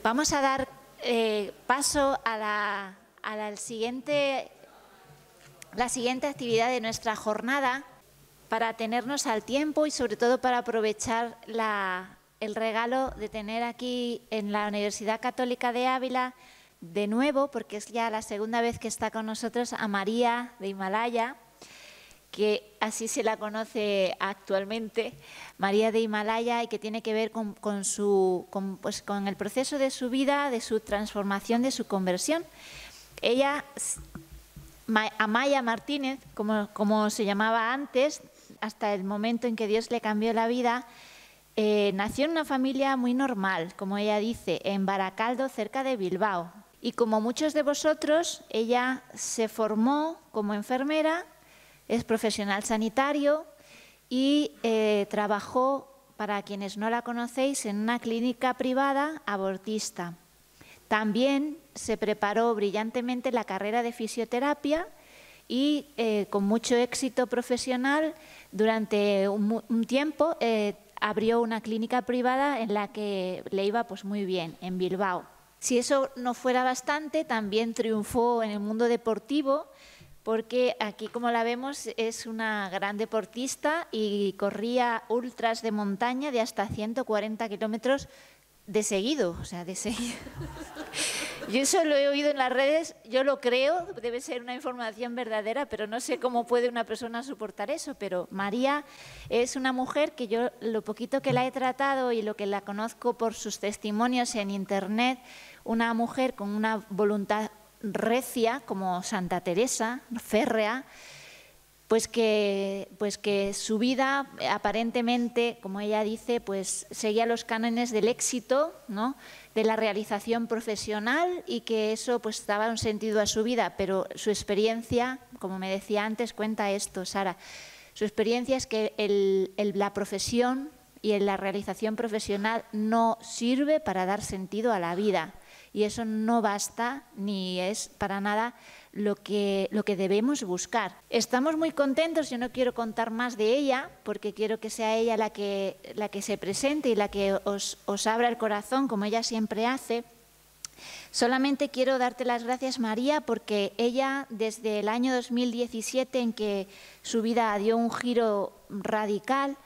Vamos a dar paso a la siguiente actividad de nuestra jornada para atenernos al tiempo y sobre todo para aprovechar el regalo de tener aquí en la Universidad Católica de Ávila de nuevo, porque es ya la segunda vez que está con nosotros, a María de Himalaya, que así se la conoce actualmente, María de Himalaya, y que tiene que ver con el proceso de su vida, de su transformación, de su conversión. Ella, Amaya Martínez, como se llamaba antes, hasta el momento en que Dios le cambió la vida, nació en una familia muy normal, como ella dice, en Baracaldo, cerca de Bilbao. Y como muchos de vosotros, ella se formó como enfermera, es profesional sanitario y trabajó, para quienes no la conocéis, en una clínica privada abortista. También se preparó brillantemente la carrera de fisioterapia y con mucho éxito profesional durante un tiempo abrió una clínica privada en la que le iba pues muy bien, en Bilbao. Si eso no fuera bastante, también triunfó en el mundo deportivo, porque aquí, como la vemos, es una gran deportista y corría ultras de montaña de hasta 140 kilómetros de seguido, o sea, de seguido. Yo eso lo he oído en las redes, yo lo creo, debe ser una información verdadera, pero no sé cómo puede una persona soportar eso. Pero María es una mujer que yo, lo poquito que la he tratado y lo que la conozco por sus testimonios en Internet, una mujer con una voluntad recia, como Santa Teresa, férrea, pues que su vida aparentemente, como ella dice, pues seguía los cánones del éxito, ¿no?, de la realización profesional, y que eso pues daba un sentido a su vida. Pero su experiencia, como me decía antes, cuenta esto, Sara, su experiencia es que la profesión y la realización profesional no sirve para dar sentido a la vida. Y eso no basta ni es para nada lo que debemos buscar. Estamos muy contentos, yo no quiero contar más de ella, porque quiero que sea ella la que se presente y la que os abra el corazón, como ella siempre hace. Solamente quiero darte las gracias, María, porque ella, desde el año 2017, en que su vida dio un giro radical,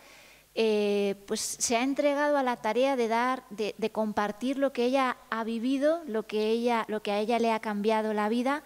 pues se ha entregado a la tarea de compartir lo que ella ha vivido, lo que a ella le ha cambiado la vida,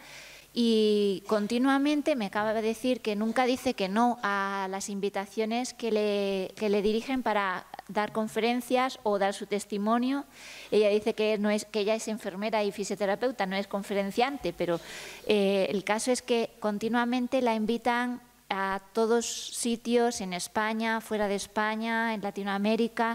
y continuamente me acaba de decir que nunca dice que no a las invitaciones que le dirigen para dar conferencias o dar su testimonio. Ella dice que ella es enfermera y fisioterapeuta, no es conferenciante, pero el caso es que continuamente la invitan a todos sitios, en España, fuera de España, en Latinoamérica.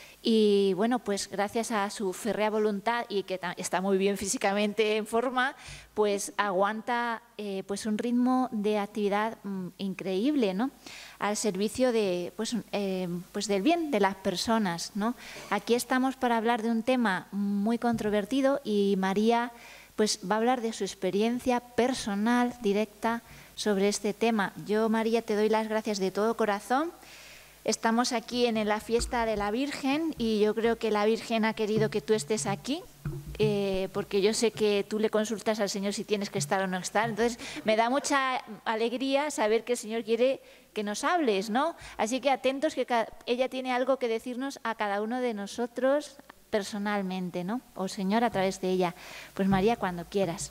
Y bueno, pues gracias a su férrea voluntad y que está muy bien físicamente en forma, pues aguanta pues un ritmo de actividad increíble, ¿no?, al servicio de pues del bien de las personas, ¿no? Aquí estamos para hablar de un tema muy controvertido, y María pues va a hablar de su experiencia personal directa sobre este tema. Yo, María, te doy las gracias de todo corazón. Estamos aquí en la fiesta de la Virgen y yo creo que la Virgen ha querido que tú estés aquí, porque yo sé que tú le consultas al Señor si tienes que estar o no estar. Entonces, me da mucha alegría saber que el Señor quiere que nos hables, ¿no? Así que atentos, que ella tiene algo que decirnos a cada uno de nosotros personalmente, ¿no? O Señor, a través de ella. Pues María, cuando quieras.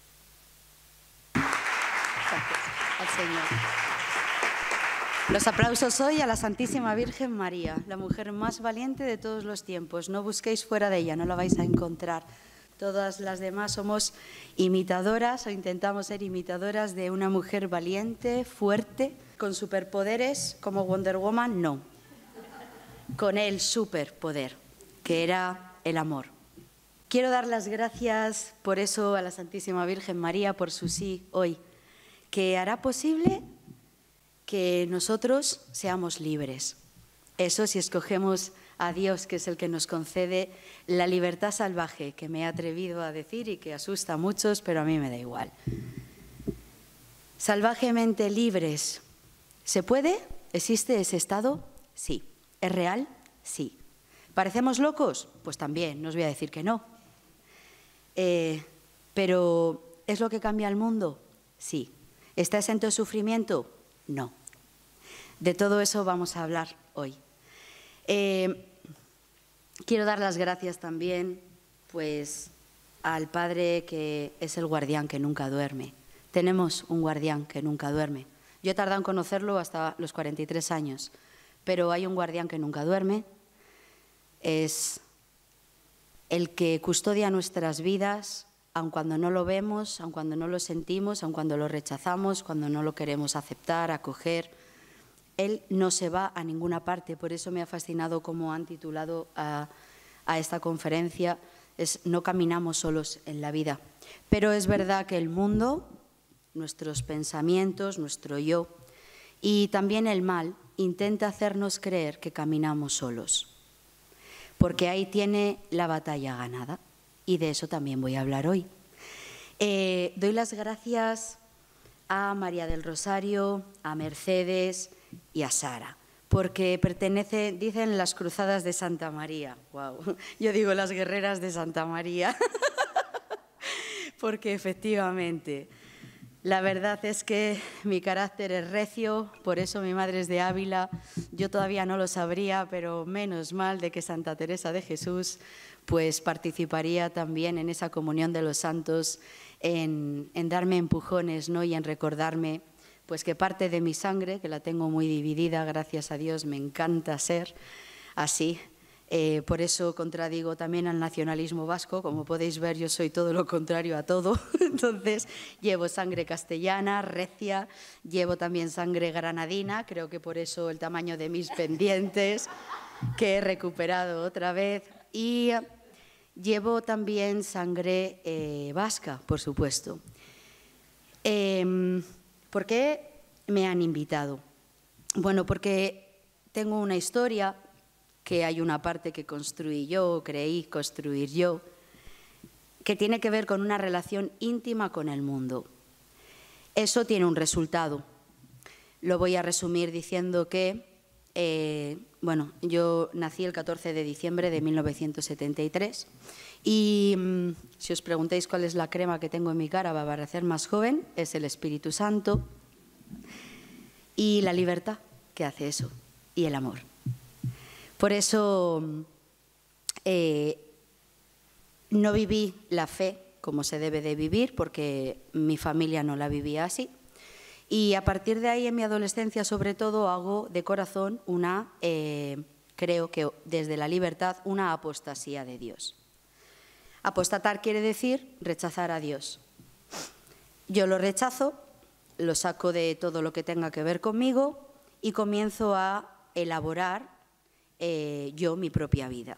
Al Señor. Los aplausos hoy a la Santísima Virgen María, la mujer más valiente de todos los tiempos. No busquéis fuera de ella, no la vais a encontrar. Todas las demás somos imitadoras o intentamos ser imitadoras de una mujer valiente, fuerte, con superpoderes como Wonder Woman, no. Con el superpoder, que era el amor. Quiero dar las gracias por eso a la Santísima Virgen María, por su sí hoy, que hará posible que nosotros seamos libres. Eso si escogemos a Dios, que es el que nos concede la libertad salvaje, que me he atrevido a decir y que asusta a muchos, pero a mí me da igual. Salvajemente libres. ¿Se puede? ¿Existe ese estado? Sí. ¿Es real? Sí. ¿Parecemos locos? Pues también, no os voy a decir que no. Pero ¿es lo que cambia el mundo? Sí. ¿Está exento de sufrimiento? No. De todo eso vamos a hablar hoy. Quiero dar las gracias también, pues, al Padre que es el guardián que nunca duerme. Tenemos un guardián que nunca duerme. Yo he tardado en conocerlo hasta los 43 años, pero hay un guardián que nunca duerme. Es el que custodia nuestras vidas, aun cuando no lo vemos, aun cuando no lo sentimos, aun cuando lo rechazamos, cuando no lo queremos aceptar, acoger. Él no se va a ninguna parte, por eso me ha fascinado cómo han titulado a esta conferencia, es No caminamos solos en la vida. Pero es verdad que el mundo, nuestros pensamientos, nuestro yo y también el mal intenta hacernos creer que caminamos solos, porque ahí tiene la batalla ganada. Y de eso también voy a hablar hoy. Doy las gracias a María del Rosario, a Mercedes y a Sara, porque pertenece, dicen, las cruzadas de Santa María. Wow. Yo digo las guerreras de Santa María, porque efectivamente la verdad es que mi carácter es recio, por eso mi madre es de Ávila. Yo todavía no lo sabría, pero menos mal de que Santa Teresa de Jesús pues participaría también en esa comunión de los santos, en darme empujones, ¿no? Y en recordarme pues que parte de mi sangre, que la tengo muy dividida, gracias a Dios, me encanta ser así. Por eso contradigo también al nacionalismo vasco. Como podéis ver, yo soy todo lo contrario a todo. Entonces, llevo sangre castellana, recia, llevo también sangre granadina, creo que por eso el tamaño de mis pendientes, que he recuperado otra vez. Y llevo también sangre vasca, por supuesto. ¿Por qué me han invitado? Bueno, porque tengo una historia, que hay una parte que construí yo, creí construir yo, que tiene que ver con una relación íntima con el mundo. Eso tiene un resultado. Lo voy a resumir diciendo que bueno, yo nací el 14 de diciembre de 1973 y si os preguntáis cuál es la crema que tengo en mi cara para parecer más joven, es el Espíritu Santo y la libertad que hace eso, y el amor. Por eso no viví la fe como se debe de vivir, porque mi familia no la vivía así. Y a partir de ahí, en mi adolescencia, sobre todo, hago de corazón creo que desde la libertad, una apostasía de Dios. Apostatar quiere decir rechazar a Dios. Yo lo rechazo, lo saco de todo lo que tenga que ver conmigo y comienzo a elaborar yo mi propia vida.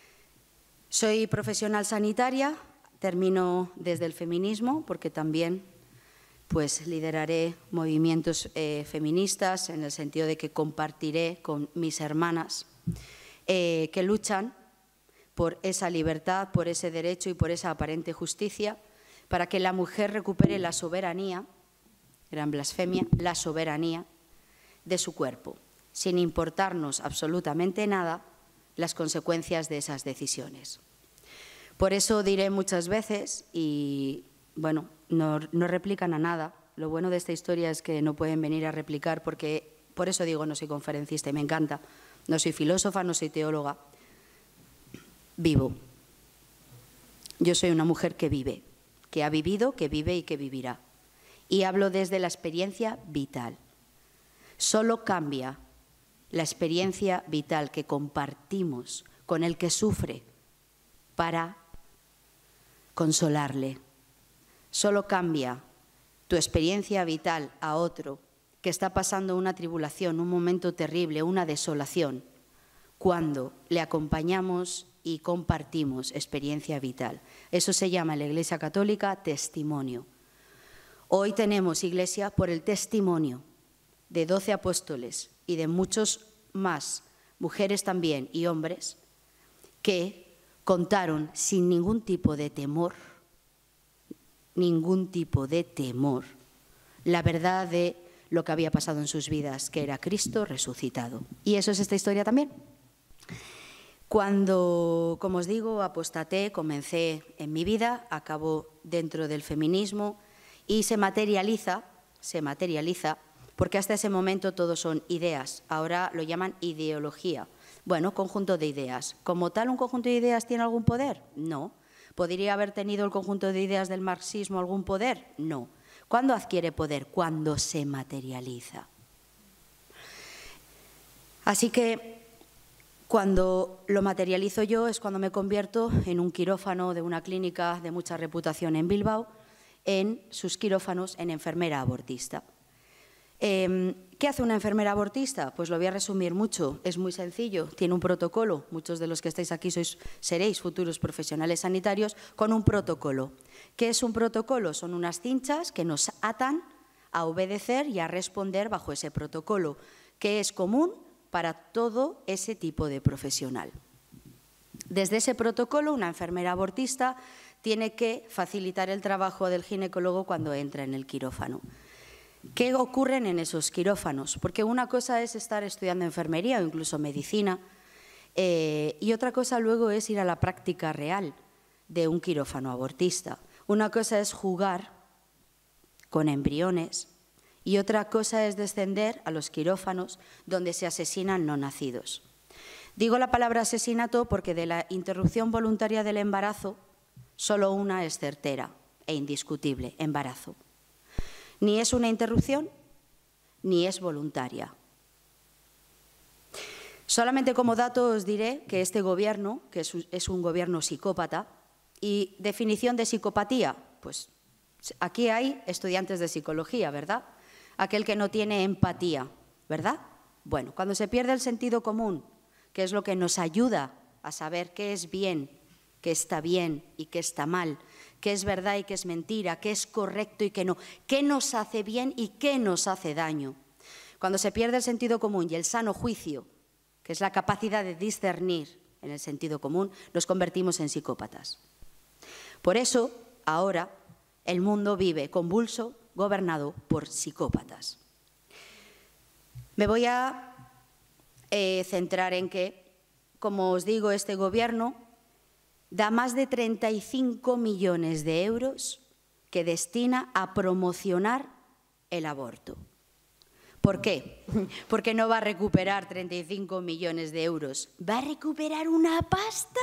Soy profesional sanitaria, termino desde el feminismo, porque también pues lideraré movimientos feministas, en el sentido de que compartiré con mis hermanas que luchan por esa libertad, por ese derecho y por esa aparente justicia, para que la mujer recupere la soberanía, gran blasfemia, la soberanía de su cuerpo, sin importarnos absolutamente nada las consecuencias de esas decisiones. Por eso diré muchas veces, y bueno, no replican a nada. Lo bueno de esta historia es que no pueden venir a replicar, porque por eso digo, no soy conferencista y me encanta. No soy filósofa, no soy teóloga. Vivo. Yo soy una mujer que vive, que ha vivido, que vive y que vivirá. Y hablo desde la experiencia vital. Solo cambia la experiencia vital que compartimos con el que sufre para consolarle. Solo cambia tu experiencia vital a otro que está pasando una tribulación, un momento terrible, una desolación, cuando le acompañamos y compartimos experiencia vital. Eso se llama en la Iglesia Católica testimonio. Hoy tenemos iglesia por el testimonio de 12 apóstoles y de muchos más, mujeres también y hombres, que contaron sin ningún tipo de temor, la verdad de lo que había pasado en sus vidas, que era Cristo resucitado. Y eso es esta historia también. Cuando, como os digo, apostaté, comencé en mi vida, acabó dentro del feminismo y se materializa, porque hasta ese momento todo son ideas, ahora lo llaman ideología. Bueno, conjunto de ideas. ¿Como tal un conjunto de ideas tiene algún poder? No. ¿Podría haber tenido el conjunto de ideas del marxismo algún poder? No. ¿Cuándo adquiere poder? Cuando se materializa. Así que cuando lo materializo yo es cuando me convierto en un quirófano de una clínica de mucha reputación en Bilbao, en sus quirófanos en enfermera abortista. ¿Qué hace una enfermera abortista? Pues lo voy a resumir mucho, es muy sencillo, tiene un protocolo, muchos de los que estáis aquí seréis futuros profesionales sanitarios, con un protocolo. ¿Qué es un protocolo? Son unas cinchas que nos atan a obedecer y a responder bajo ese protocolo, que es común para todo ese tipo de profesional. Desde ese protocolo, una enfermera abortista tiene que facilitar el trabajo del ginecólogo cuando entra en el quirófano. ¿Qué ocurren en esos quirófanos? Porque una cosa es estar estudiando enfermería o incluso medicina y otra cosa luego es ir a la práctica real de un quirófano abortista. Una cosa es jugar con embriones y otra cosa es descender a los quirófanos donde se asesinan no nacidos. Digo la palabra asesinato porque de la interrupción voluntaria del embarazo solo una es certera e indiscutible: embarazo. Ni es una interrupción, ni es voluntaria. Solamente como dato os diré que este gobierno, que es un gobierno psicópata, y definición de psicopatía, pues aquí hay estudiantes de psicología, ¿verdad? Aquel que no tiene empatía, ¿verdad? Bueno, cuando se pierde el sentido común, que es lo que nos ayuda a saber qué es bien, qué está bien y qué está mal, qué es verdad y qué es mentira, qué es correcto y qué no, qué nos hace bien y qué nos hace daño. Cuando se pierde el sentido común y el sano juicio, que es la capacidad de discernir en el sentido común, nos convertimos en psicópatas. Por eso, ahora, el mundo vive convulso, gobernado por psicópatas. Me voy a centrar en que, como os digo, este gobierno da más de 35 millones de euros que destina a promocionar el aborto. ¿Por qué? Porque no va a recuperar 35 millones de euros. ¿Va a recuperar una pasta?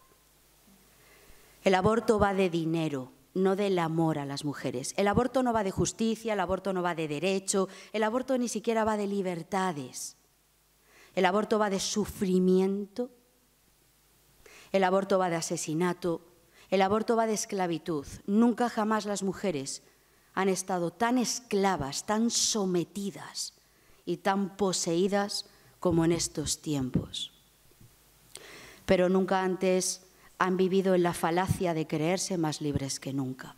El aborto va de dinero, no del amor a las mujeres. El aborto no va de justicia, el aborto no va de derecho, el aborto ni siquiera va de libertades. El aborto va de sufrimiento. El aborto va de asesinato, el aborto va de esclavitud. Nunca jamás las mujeres han estado tan esclavas, tan sometidas y tan poseídas como en estos tiempos. Pero nunca antes han vivido en la falacia de creerse más libres que nunca.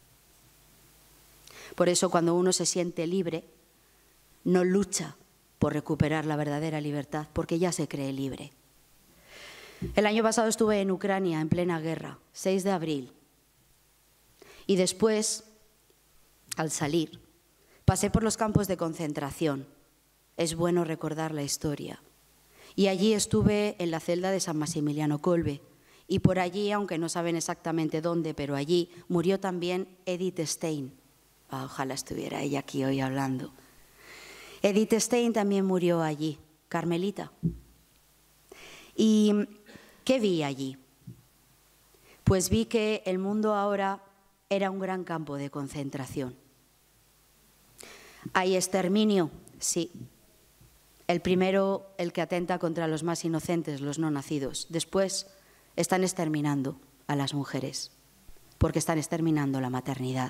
Por eso cuando uno se siente libre, no lucha por recuperar la verdadera libertad, porque ya se cree libre. El año pasado estuve en Ucrania, en plena guerra, 6 de abril. Y después, al salir, pasé por los campos de concentración. Es bueno recordar la historia. Y allí estuve en la celda de San Maximiliano Kolbe. Y por allí, aunque no saben exactamente dónde, pero allí murió también Edith Stein. Ojalá estuviera ella aquí hoy hablando. Edith Stein también murió allí, carmelita. ¿Y qué vi allí? Pues vi que el mundo ahora era un gran campo de concentración. ¿Hay exterminio? Sí. El primero, el que atenta contra los más inocentes, los no nacidos. Después, están exterminando a las mujeres, porque están exterminando la maternidad.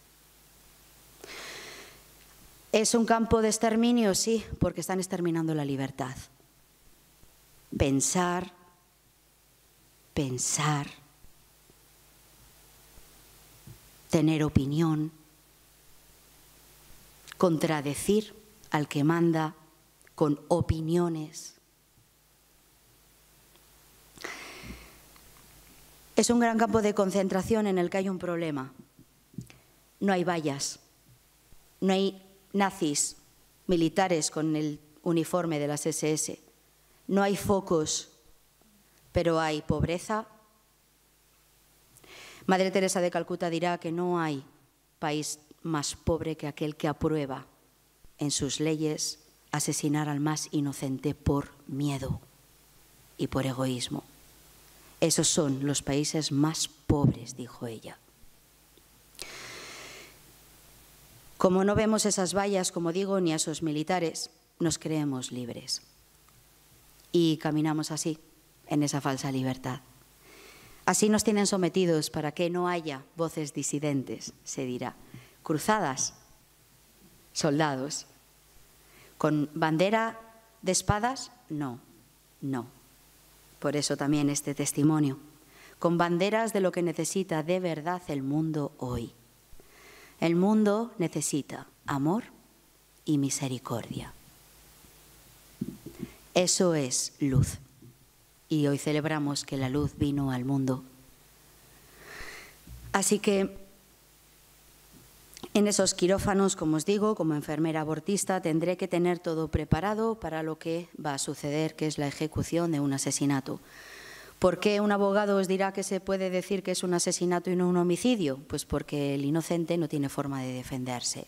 ¿Es un campo de exterminio? Sí, porque están exterminando la libertad. Pensar, tener opinión, contradecir al que manda con opiniones. Es un gran campo de concentración en el que hay un problema. No hay vallas, no hay nazis militares con el uniforme de las SS, no hay focos pero hay pobreza. Madre Teresa de Calcuta dirá que no hay país más pobre que aquel que aprueba en sus leyes asesinar al más inocente por miedo y por egoísmo. Esos son los países más pobres, dijo ella. Como no vemos esas vallas, como digo, ni a esos militares, nos creemos libres. Y caminamos así, en esa falsa libertad. Así nos tienen sometidos para que no haya voces disidentes, se dirá. Cruzadas, soldados. ¿Con bandera de espadas? No, no. Por eso también este testimonio. Con banderas de lo que necesita de verdad el mundo hoy. El mundo necesita amor y misericordia. Eso es luz. Y hoy celebramos que la luz vino al mundo. Así que en esos quirófanos, como os digo, como enfermera abortista, tendré que tener todo preparado para lo que va a suceder, que es la ejecución de un asesinato. ¿Por qué un abogado os dirá que se puede decir que es un asesinato y no un homicidio? Pues porque el inocente no tiene forma de defenderse.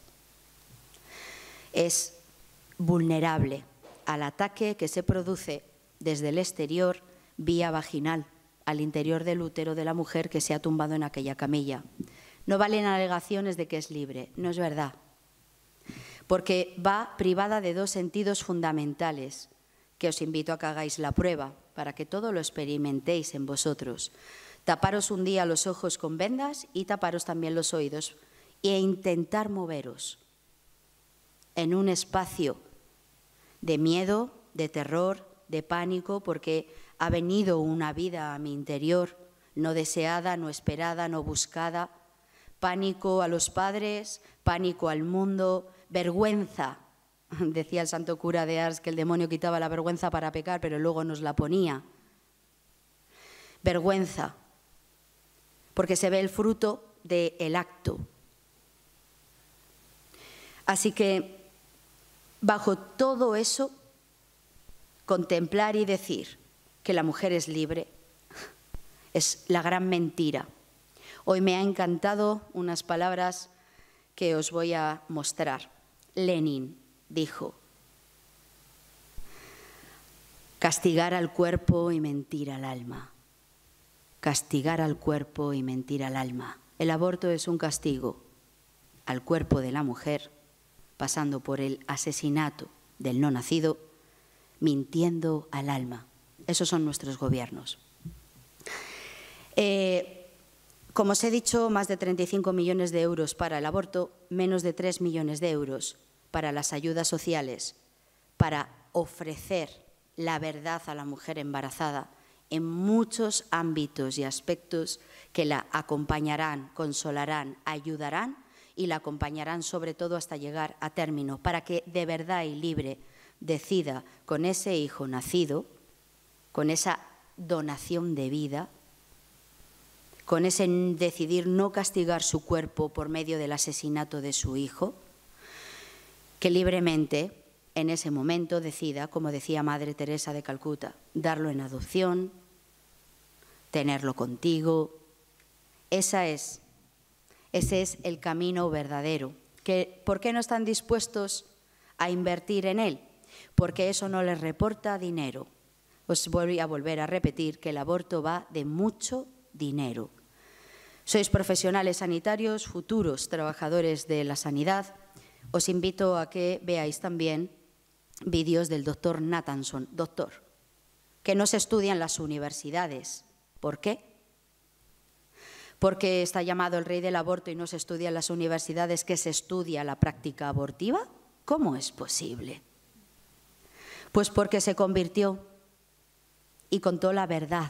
Es vulnerable al ataque que se produce desde el exterior vía vaginal, al interior del útero de la mujer que se ha tumbado en aquella camilla. No valen alegaciones de que es libre, no es verdad, porque va privada de dos sentidos fundamentales, que os invito a que hagáis la prueba, para que todo lo experimentéis en vosotros. Taparos un día los ojos con vendas y taparos también los oídos e intentar moveros en un espacio de miedo, de terror, de pánico, porque ha venido una vida a mi interior no deseada, no esperada, no buscada. Pánico a los padres, pánico al mundo, vergüenza. Decía el santo cura de Ars que el demonio quitaba la vergüenza para pecar, pero luego nos la ponía. Vergüenza, porque se ve el fruto del acto. Así que, bajo todo eso, contemplar y decir que la mujer es libre es la gran mentira. Hoy me ha encantado unas palabras que os voy a mostrar. Lenin dijo: castigar al cuerpo y mentir al alma. Castigar al cuerpo y mentir al alma. El aborto es un castigo al cuerpo de la mujer, pasando por el asesinato del no nacido, mintiendo al alma. Esos son nuestros gobiernos. Como os he dicho, más de 35 millones de euros para el aborto, menos de 3 millones de euros para las ayudas sociales, para ofrecer la verdad a la mujer embarazada en muchos ámbitos y aspectos que la acompañarán, consolarán, ayudarán y la acompañarán sobre todo hasta llegar a término, para que de verdad y libre decida con ese hijo nacido, con esa donación de vida, con ese decidir no castigar su cuerpo por medio del asesinato de su hijo, que libremente en ese momento decida, como decía Madre Teresa de Calcuta, darlo en adopción, tenerlo contigo. Ese es el camino verdadero. ¿Por qué no están dispuestos a invertir en él? Porque eso no les reporta dinero. Os voy a volver a repetir que el aborto va de mucho dinero. Sois profesionales sanitarios, futuros trabajadores de la sanidad. Os invito a que veáis también vídeos del doctor Nathanson, doctor, que no se estudia en las universidades. ¿Por qué? ¿Porque está llamado el rey del aborto y no se estudia en las universidades, que se estudia la práctica abortiva? ¿Cómo es posible? Pues porque se convirtió y contó la verdad.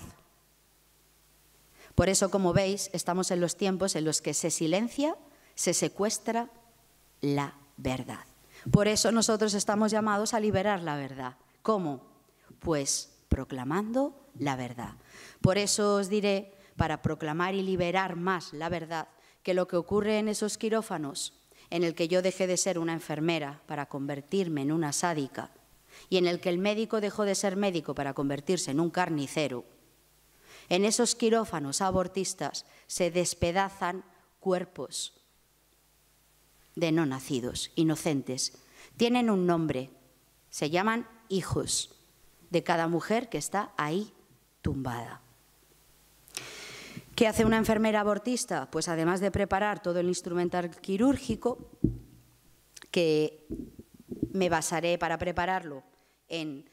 Por eso, como veis, estamos en los tiempos en los que se silencia, se secuestra la verdad. Por eso nosotros estamos llamados a liberar la verdad. ¿Cómo? Pues proclamando la verdad. Por eso os diré, para proclamar y liberar más la verdad, que lo que ocurre en esos quirófanos, en el que yo dejé de ser una enfermera para convertirme en una sádica, y en el que el médico dejó de ser médico para convertirse en un carnicero, En esos quirófanos abortistas se despedazan cuerpos de no nacidos, inocentes. Tienen un nombre, se llaman hijos de cada mujer que está ahí tumbada. ¿Qué hace una enfermera abortista? Pues además de preparar todo el instrumental quirúrgico, que me basaré para prepararlo en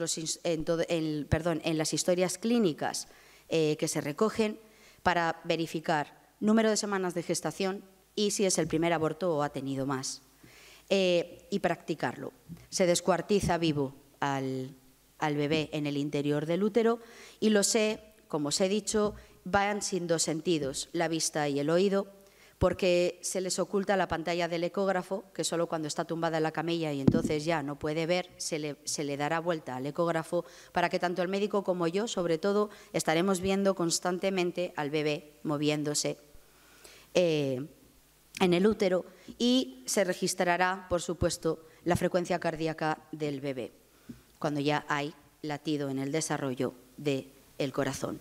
las historias clínicas que se recogen para verificar número de semanas de gestación y si es el primer aborto o ha tenido más. Y practicarlo. Se descuartiza vivo al bebé en el interior del útero y como os he dicho, van sin dos sentidos, la vista y el oído, porque se les oculta la pantalla del ecógrafo, que solo cuando está tumbada en la camilla y entonces ya no puede ver, se le dará vuelta al ecógrafo para que tanto el médico como yo, sobre todo, estaremos viendo constantemente al bebé moviéndose en el útero y se registrará, por supuesto, la frecuencia cardíaca del bebé, cuando ya hay latido en el desarrollo del corazón.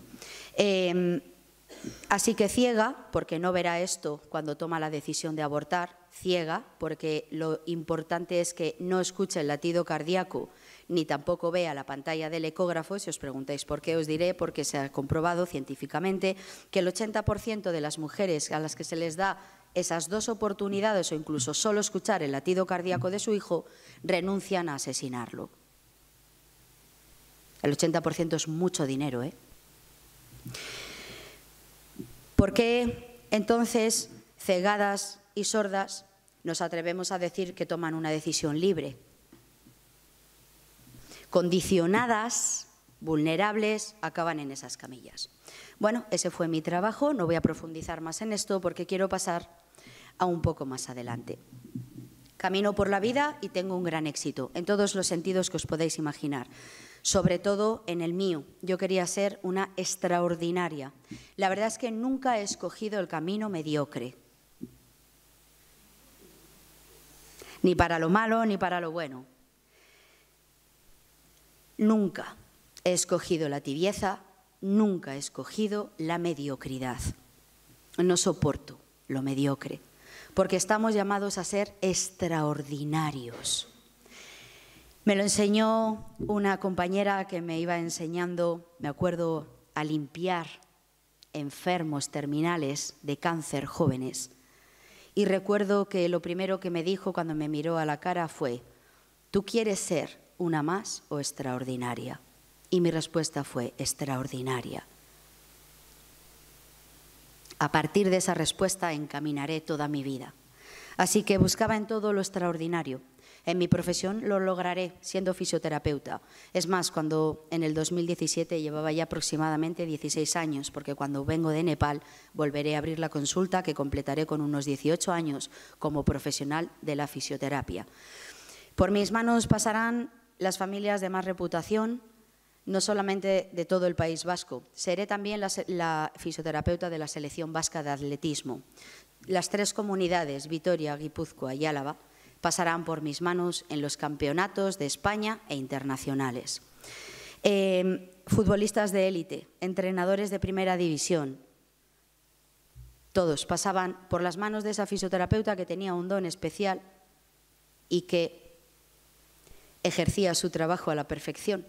Así que ciega, porque no verá esto cuando toma la decisión de abortar, ciega, porque lo importante es que no escuche el latido cardíaco ni tampoco vea la pantalla del ecógrafo. Si os preguntáis por qué, os diré porque se ha comprobado científicamente que el 80% de las mujeres a las que se les da esas dos oportunidades o incluso solo escuchar el latido cardíaco de su hijo, renuncian a asesinarlo. El 80% es mucho dinero, ¿eh? ¿Por qué entonces, cegadas y sordas, nos atrevemos a decir que toman una decisión libre? Condicionadas, vulnerables, acaban en esas camillas. Bueno, ese fue mi trabajo, no voy a profundizar más en esto porque quiero pasar a un poco más adelante. Camino por la vida y tengo un gran éxito, en todos los sentidos que os podéis imaginar. Sobre todo en el mío. Yo quería ser una extraordinaria. La verdad es que nunca he escogido el camino mediocre. Ni para lo malo ni para lo bueno. Nunca he escogido la tibieza, nunca he escogido la mediocridad. No soporto lo mediocre, porque estamos llamados a ser extraordinarios. Me lo enseñó una compañera que me iba enseñando, me acuerdo, a limpiar enfermos terminales de cáncer jóvenes. Y recuerdo que lo primero que me dijo cuando me miró a la cara fue: ¿tú quieres ser una más o extraordinaria? Y mi respuesta fue: extraordinaria. A partir de esa respuesta encaminaré toda mi vida. Así que buscaba en todo lo extraordinario. En mi profesión lo lograré siendo fisioterapeuta. Es más, cuando en el 2017 llevaba ya aproximadamente 16 años, porque cuando vengo de Nepal volveré a abrir la consulta que completaré con unos 18 años como profesional de la fisioterapia. Por mis manos pasarán las familias de más reputación, no solamente de todo el País Vasco. Seré también la fisioterapeuta de la selección vasca de atletismo. Las 3 comunidades, Vitoria, Guipúzcoa y Álava, pasarán por mis manos en los campeonatos de España e internacionales. Futbolistas de élite, entrenadores de primera división, todos pasaban por las manos de esa fisioterapeuta que tenía un don especial y que ejercía su trabajo a la perfección.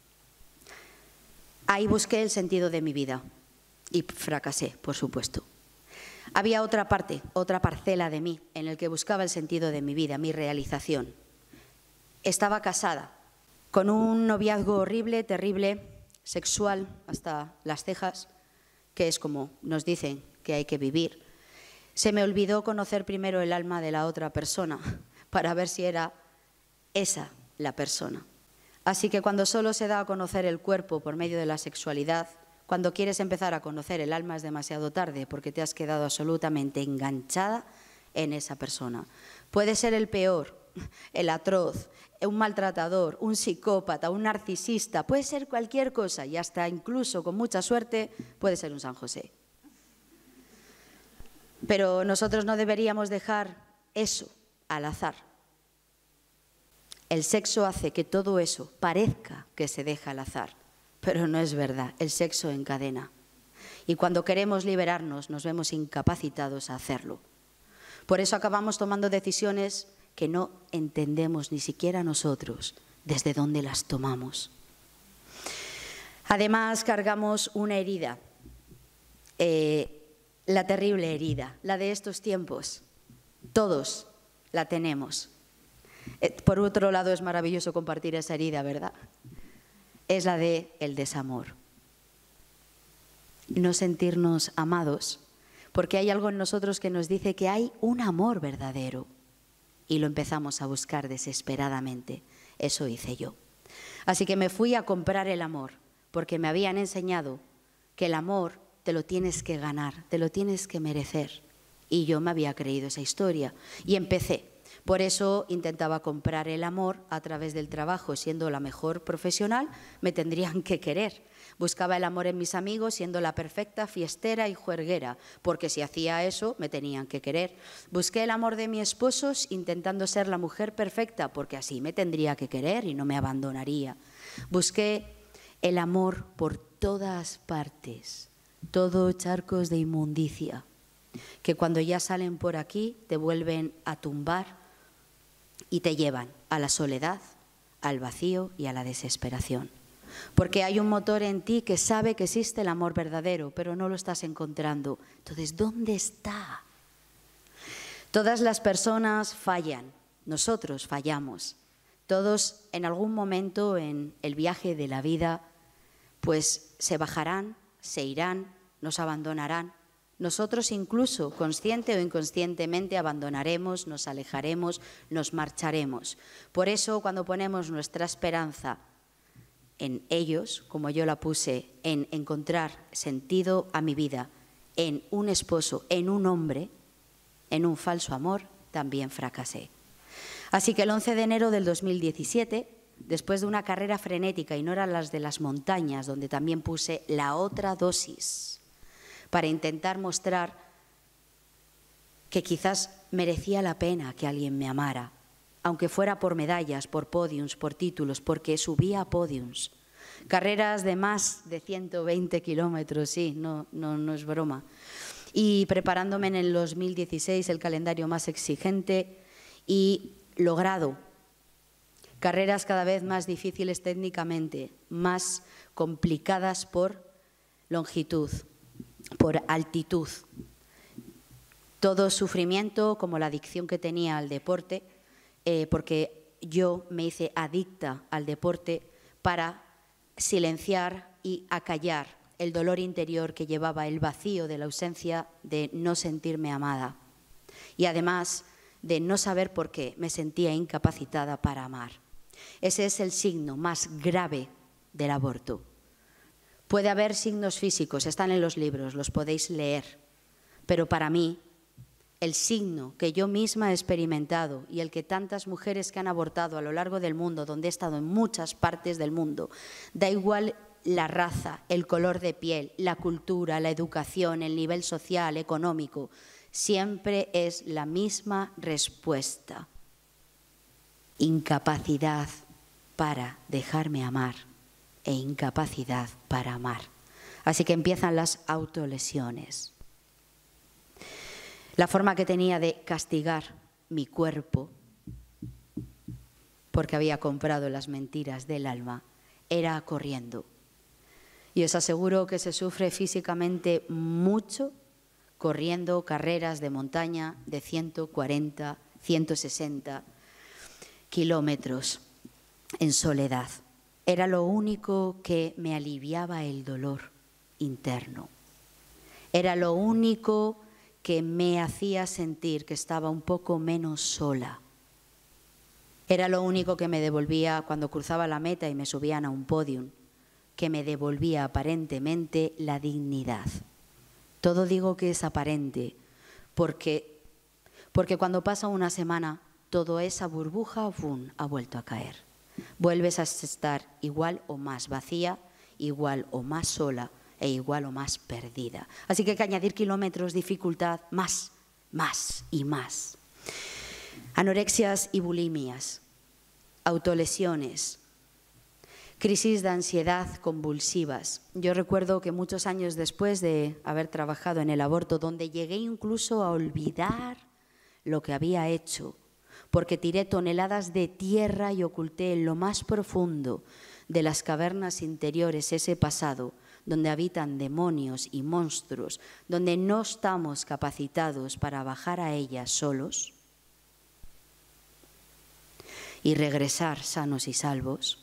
Ahí busqué el sentido de mi vida y fracasé, por supuesto. Había otra parte, otra parcela de mí en el que buscaba el sentido de mi vida, mi realización. Estaba casada con un noviazgo horrible, terrible, sexual hasta las cejas, que es como nos dicen que hay que vivir. Se me olvidó conocer primero el alma de la otra persona para ver si era esa la persona. Así que cuando solo se da a conocer el cuerpo por medio de la sexualidad, cuando quieres empezar a conocer el alma es demasiado tarde porque te has quedado absolutamente enganchada en esa persona. Puede ser el peor, el atroz, un maltratador, un psicópata, un narcisista, puede ser cualquier cosa y hasta incluso con mucha suerte puede ser un San José. Pero nosotros no deberíamos dejar eso al azar. El sexo hace que todo eso parezca que se deja al azar, pero no es verdad, el sexo encadena. Y cuando queremos liberarnos nos vemos incapacitados a hacerlo. Por eso acabamos tomando decisiones que no entendemos ni siquiera nosotros desde dónde las tomamos. Además, cargamos una herida, la terrible herida, la de estos tiempos. Todos la tenemos. Por otro lado, es maravilloso compartir esa herida, ¿verdad? Es la del desamor. No sentirnos amados, porque hay algo en nosotros que nos dice que hay un amor verdadero y lo empezamos a buscar desesperadamente. Eso hice yo. Así que me fui a comprar el amor, porque me habían enseñado que el amor te lo tienes que ganar, te lo tienes que merecer. Y yo me había creído esa historia y empecé. Por eso intentaba comprar el amor a través del trabajo. Siendo la mejor profesional, me tendrían que querer. Buscaba el amor en mis amigos, siendo la perfecta fiestera y juerguera, porque si hacía eso, me tenían que querer. Busqué el amor de mis esposos, intentando ser la mujer perfecta, porque así me tendría que querer y no me abandonaría. Busqué el amor por todas partes, todo charcos de inmundicia, que cuando ya salen por aquí te vuelven a tumbar y te llevan a la soledad, al vacío y a la desesperación. Porque hay un motor en ti que sabe que existe el amor verdadero, pero no lo estás encontrando. Entonces, ¿dónde está? Todas las personas fallan, nosotros fallamos. Todos en algún momento en el viaje de la vida, pues se bajarán, se irán, nos abandonarán. Nosotros incluso, consciente o inconscientemente, abandonaremos, nos alejaremos, nos marcharemos. Por eso, cuando ponemos nuestra esperanza en ellos, como yo la puse, en encontrar sentido a mi vida, en un esposo, en un hombre, en un falso amor, también fracasé. Así que el 11 de enero del 2017, después de una carrera frenética, y no eran las de las montañas, donde también puse la otra dosis, para intentar mostrar que quizás merecía la pena que alguien me amara, aunque fuera por medallas, por podiums, por títulos, porque subía a podiums. Carreras de más de 120 kilómetros, sí, no es broma. Y preparándome en el 2016 el calendario más exigente y logrado carreras cada vez más difíciles técnicamente, más complicadas por longitud, por altitud. Todo sufrimiento, como la adicción que tenía al deporte, porque yo me hice adicta al deporte para silenciar y acallar el dolor interior que llevaba, el vacío de la ausencia de no sentirme amada. Y además de no saber por qué me sentía incapacitada para amar. Ese es el signo más grave del aborto. Puede haber signos físicos, están en los libros, los podéis leer, pero para mí el signo que yo misma he experimentado y el que tantas mujeres que han abortado a lo largo del mundo, donde he estado en muchas partes del mundo, da igual la raza, el color de piel, la cultura, la educación, el nivel social, económico, siempre es la misma respuesta: incapacidad para dejarme amar e incapacidad para amar. Así que empiezan las autolesiones. La forma que tenía de castigar mi cuerpo, porque había comprado las mentiras del alma, era corriendo. Y os aseguro que se sufre físicamente mucho corriendo carreras de montaña de 140, 160 kilómetros en soledad. Era lo único que me aliviaba el dolor interno. Era lo único que me hacía sentir que estaba un poco menos sola. Era lo único que me devolvía cuando cruzaba la meta y me subían a un podium, que me devolvía aparentemente la dignidad. Todo digo que es aparente, porque cuando pasa una semana, toda esa burbuja ha vuelto a caer. Vuelves a estar igual o más vacía, igual o más sola, e igual o más perdida. Así que hay que añadir kilómetros, dificultad, más y más. Anorexias y bulimias, autolesiones, crisis de ansiedad convulsivas. Yo recuerdo que muchos años después de haber trabajado en el aborto, donde llegué incluso a olvidar lo que había hecho, porque tiré toneladas de tierra y oculté en lo más profundo de las cavernas interiores ese pasado, donde habitan demonios y monstruos, donde no estamos capacitados para bajar a ellas solos y regresar sanos y salvos.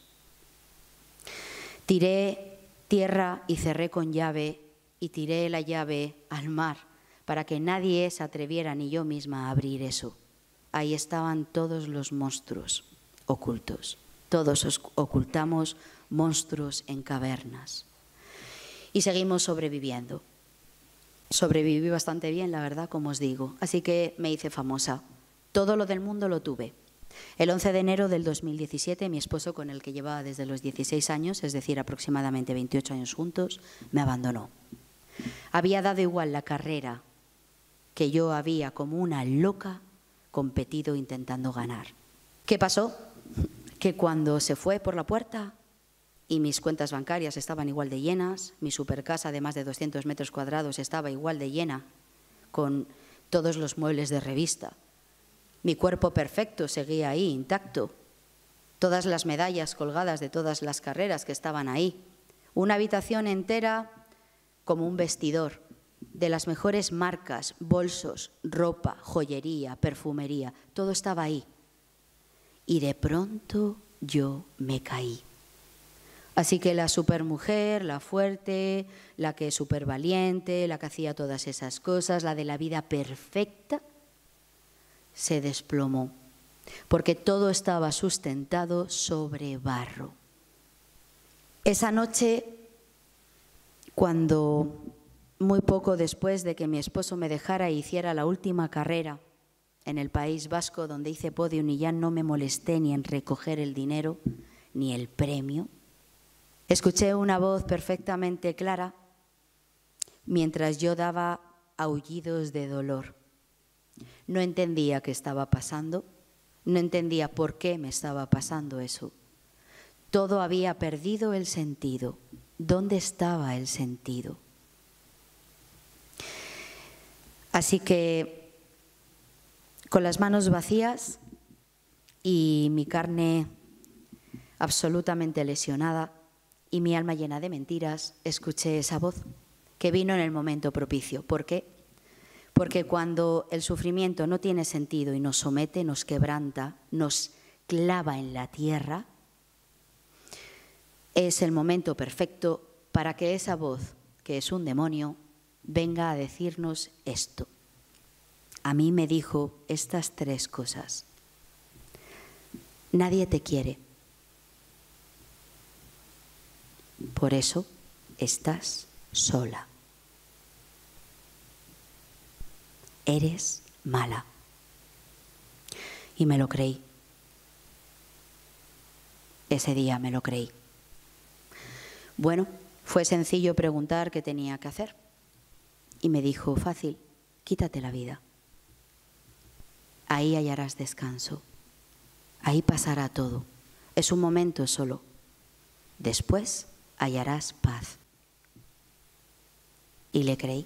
Tiré tierra y cerré con llave y tiré la llave al mar para que nadie se atreviera, ni yo misma, a abrir eso. Ahí estaban todos los monstruos ocultos. Todos ocultamos monstruos en cavernas. Y seguimos sobreviviendo. Sobreviví bastante bien, la verdad, como os digo. Así que me hice famosa. Todo lo del mundo lo tuve. El 11 de enero del 2017, mi esposo, con el que llevaba desde los 16 años, es decir, aproximadamente 28 años juntos, me abandonó. Había dado igual la carrera que yo había, como una loca, competido intentando ganar. ¿Qué pasó? Que cuando se fue por la puerta y mis cuentas bancarias estaban igual de llenas, mi supercasa de más de 200 metros cuadrados estaba igual de llena, con todos los muebles de revista. Mi cuerpo perfecto seguía ahí, intacto. Todas las medallas colgadas de todas las carreras que estaban ahí. Una habitación entera como un vestidor, de las mejores marcas, bolsos, ropa, joyería, perfumería, todo estaba ahí. Y de pronto yo me caí. Así que la supermujer, la fuerte, la que es supervaliente, la que hacía todas esas cosas, la de la vida perfecta, se desplomó, porque todo estaba sustentado sobre barro. Esa noche, cuando muy poco después de que mi esposo me dejara e hiciera la última carrera en el País Vasco, donde hice podium y ya no me molesté ni en recoger el dinero ni el premio, escuché una voz perfectamente clara mientras yo daba aullidos de dolor. No entendía qué estaba pasando, no entendía por qué me estaba pasando eso. Todo había perdido el sentido. ¿Dónde estaba el sentido? Así que, con las manos vacías y mi carne absolutamente lesionada y mi alma llena de mentiras, escuché esa voz que vino en el momento propicio. ¿Por qué? Porque cuando el sufrimiento no tiene sentido y nos somete, nos quebranta, nos clava en la tierra, es el momento perfecto para que esa voz, que es un demonio, venga a decirnos esto. A mí me dijo estas 3 cosas. Nadie te quiere. Por eso estás sola. Eres mala. Y me lo creí. Ese día me lo creí. Bueno, fue sencillo preguntar qué tenía que hacer. Y me dijo, fácil, quítate la vida. Ahí hallarás descanso. Ahí pasará todo. Es un momento solo. Después hallarás paz. Y le creí.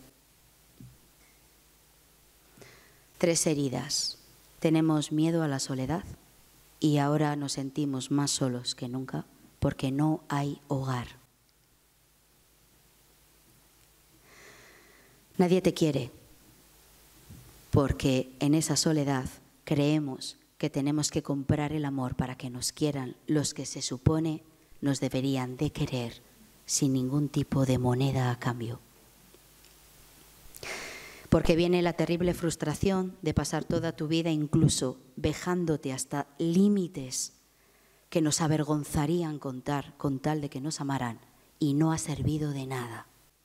3 heridas. Tenemos miedo a la soledad y ahora nos sentimos más solos que nunca porque no hay hogar. Nadie te quiere porque en esa soledad creemos que tenemos que comprar el amor para que nos quieran los que se supone nos deberían de querer sin ningún tipo de moneda a cambio. Porque viene la terrible frustración de pasar toda tu vida incluso vejándote hasta límites que nos avergonzarían contar con tal de que nos amaran y no ha servido de nada.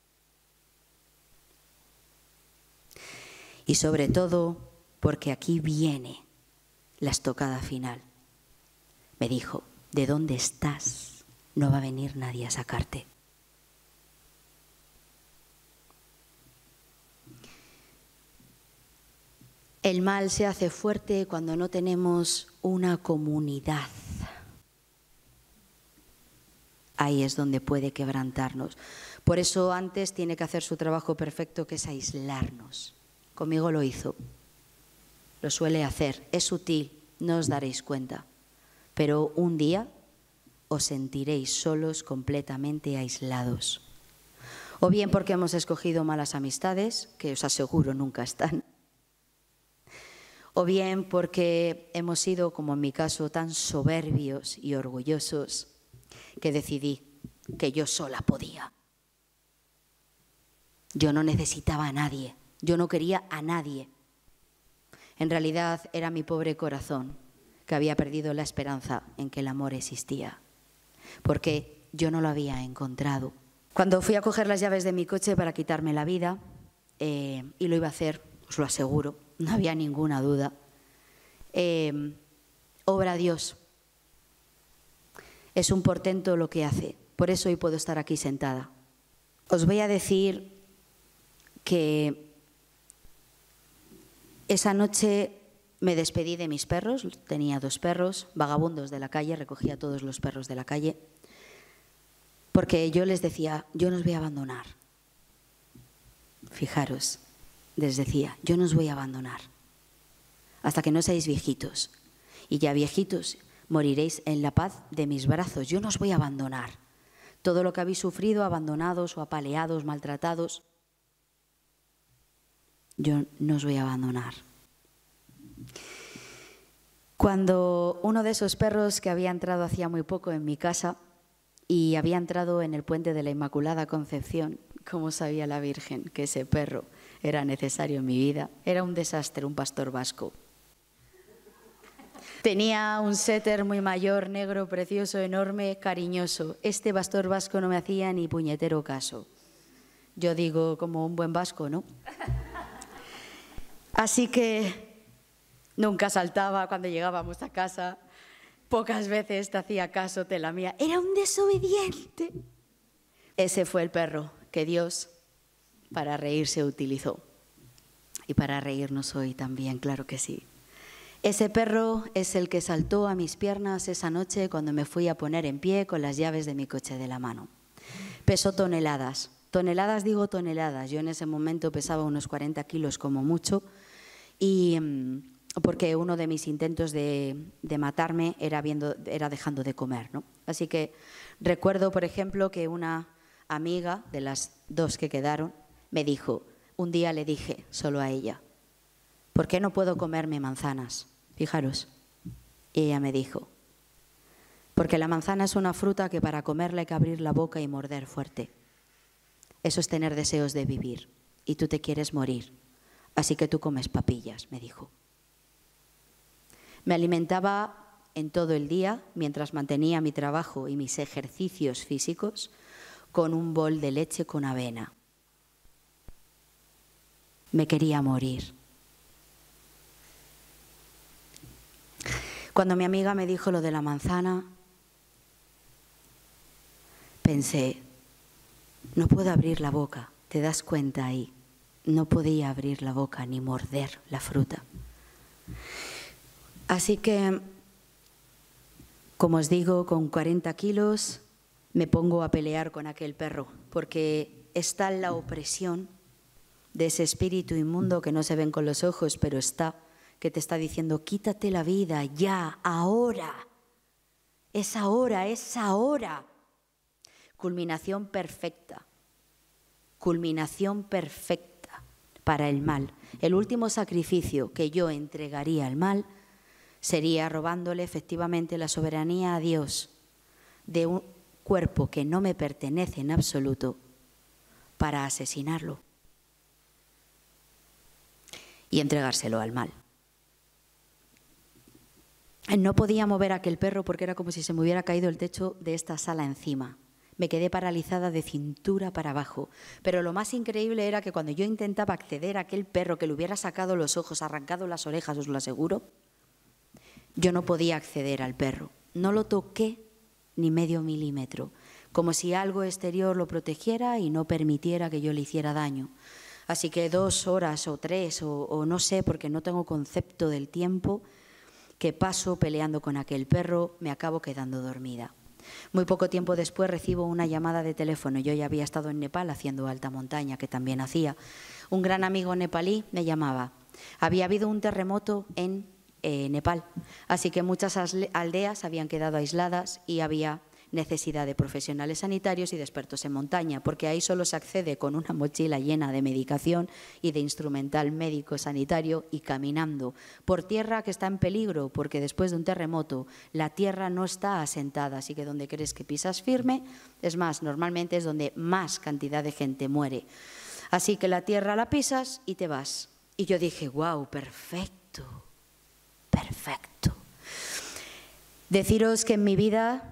Y sobre todo porque aquí viene la estocada final. Me dijo, ¿de dónde estás? No va a venir nadie a sacarte. El mal se hace fuerte cuando no tenemos una comunidad. ahí es donde puede quebrantarnos. Por eso antes tiene que hacer su trabajo perfecto, que es aislarnos. Conmigo lo hizo, lo suele hacer, es sutil, no os daréis cuenta, pero un día os sentiréis solos, completamente aislados. O bien porque hemos escogido malas amistades, que os aseguro nunca están. O bien porque hemos sido, como en mi caso, tan soberbios y orgullosos que decidí que yo sola podía. Yo no necesitaba a nadie, yo no quería a nadie. En realidad era mi pobre corazón que había perdido la esperanza en que el amor existía, porque yo no lo había encontrado. Cuando fui a coger las llaves de mi coche para quitarme la vida, y lo iba a hacer, os lo aseguro, no había ninguna duda, obra Dios. Es un portento lo que hace, por eso hoy puedo estar aquí sentada. Os voy a decir que esa noche me despedí de mis perros, tenía 2 perros, vagabundos de la calle, recogía a todos los perros de la calle, porque yo les decía, yo no os voy a abandonar. Fijaros, les decía, yo no os voy a abandonar hasta que no seáis viejitos. Y ya viejitos moriréis en la paz de mis brazos. Yo no os voy a abandonar. Todo lo que habéis sufrido, abandonados o apaleados, maltratados, yo no os voy a abandonar. Cuando uno de esos perros que había entrado hacía muy poco en mi casa y había entrado en el puente de la Inmaculada Concepción, ¿cómo sabía la Virgen que ese perro era necesario en mi vida? Era un desastre, un pastor vasco. Tenía un setter muy mayor, negro, precioso, enorme, cariñoso. Este pastor vasco no me hacía ni puñetero caso. Yo digo, como un buen vasco, ¿no? Así que nunca saltaba cuando llegábamos a casa. Pocas veces te hacía caso, te lamía. Era un desobediente. Ese fue el perro que Dios para reírse utilizó. Y para reírnos hoy también, claro que sí. Ese perro es el que saltó a mis piernas esa noche cuando me fui a poner en pie con las llaves de mi coche de la mano. Pesó toneladas. Toneladas, digo toneladas. Yo en ese momento pesaba unos 40 kilos como mucho, y porque uno de mis intentos de matarme era dejando de comer, ¿no? Así que recuerdo, por ejemplo, que una amiga de las 2 que quedaron me dijo, un día le dije solo a ella, ¿por qué no puedo comerme manzanas? Fijaros. Y ella me dijo, porque la manzana es una fruta que para comerla hay que abrir la boca y morder fuerte. Eso es tener deseos de vivir y tú te quieres morir, así que tú comes papillas, me dijo. Me alimentaba en todo el día, mientras mantenía mi trabajo y mis ejercicios físicos, con un bol de leche con avena. Me quería morir. Cuando mi amiga me dijo lo de la manzana, pensé, no puedo abrir la boca, ¿te das cuenta ahí? No podía abrir la boca ni morder la fruta. Así que, como os digo, con 40 kilos me pongo a pelear con aquel perro, porque está en la opresión de ese espíritu inmundo que no se ven con los ojos, pero está, que te está diciendo, quítate la vida, ya, ahora. Es ahora, es ahora. Culminación perfecta para el mal. El último sacrificio que yo entregaría al mal sería robándole efectivamente la soberanía a Dios de un cuerpo que no me pertenece en absoluto para asesinarlo y entregárselo al mal. No podía mover a aquel perro porque era como si se me hubiera caído el techo de esta sala encima. Me quedé paralizada de cintura para abajo. Pero lo más increíble era que cuando yo intentaba acceder a aquel perro que le hubiera sacado los ojos, arrancado las orejas, os lo aseguro, yo no podía acceder al perro. No lo toqué ni medio milímetro, como si algo exterior lo protegiera y no permitiera que yo le hiciera daño. Así que 2 horas o 3 o no sé, porque no tengo concepto del tiempo que paso peleando con aquel perro, me acabo quedando dormida. Muy poco tiempo después recibo una llamada de teléfono. Yo ya había estado en Nepal haciendo alta montaña, que también hacía. Un gran amigo nepalí me llamaba. Había habido un terremoto en Nepal, así que muchas aldeas habían quedado aisladas y había necesidad de profesionales sanitarios y de expertos en montaña, porque ahí solo se accede con una mochila llena de medicación y de instrumental médico sanitario y caminando por tierra que está en peligro, porque después de un terremoto la tierra no está asentada, así que donde crees que pisas firme, es más, normalmente es donde más cantidad de gente muere. Así que la tierra la pisas y te vas. Y yo dije, wow, perfecto, perfecto. Deciros que en mi vida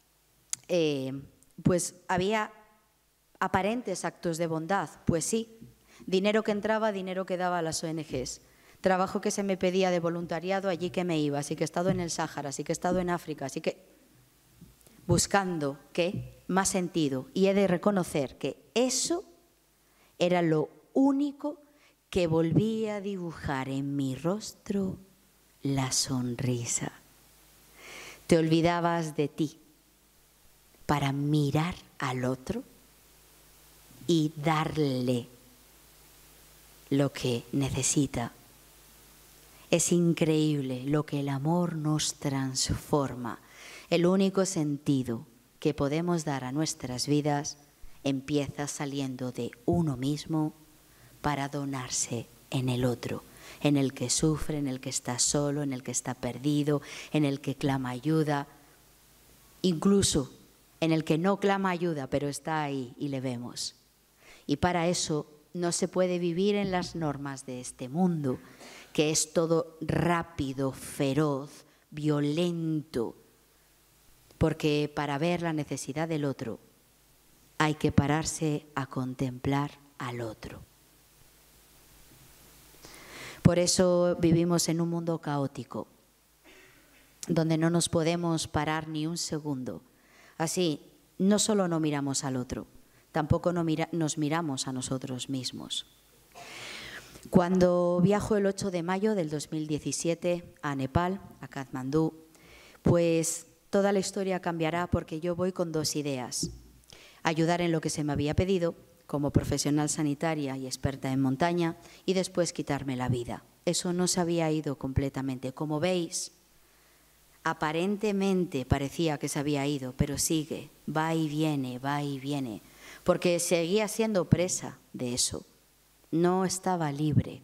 pues había aparentes actos de bondad, pues sí, dinero que entraba, dinero que daba a las ONGs, trabajo que se me pedía de voluntariado allí que me iba, así que he estado en el Sáhara, así que he estado en África, así que buscando ¿qué? Más sentido, y he de reconocer que eso era lo único que volvía a dibujar en mi rostro la sonrisa. Te olvidabas de ti para mirar al otro y darle lo que necesita. Es increíble lo que el amor nos transforma. El único sentido que podemos dar a nuestras vidas empieza saliendo de uno mismo para donarse en el otro, en el que sufre, en el que está solo, en el que está perdido, en el que clama ayuda, incluso en el que no clama ayuda, pero está ahí y le vemos. Y para eso no se puede vivir en las normas de este mundo, que es todo rápido, feroz, violento, porque para ver la necesidad del otro hay que pararse a contemplar al otro. Por eso vivimos en un mundo caótico, donde no nos podemos parar ni un segundo. Así, no solo no miramos al otro, tampoco nos miramos a nosotros mismos. Cuando viajo el 8 de mayo del 2017 a Nepal, a Katmandú, pues toda la historia cambiará porque yo voy con dos ideas. Ayudar en lo que se me había pedido, como profesional sanitaria y experta en montaña, y después quitarme la vida. Eso no se había ido completamente. Como veis, aparentemente parecía que se había ido, pero sigue, va y viene, porque seguía siendo presa de eso. No estaba libre.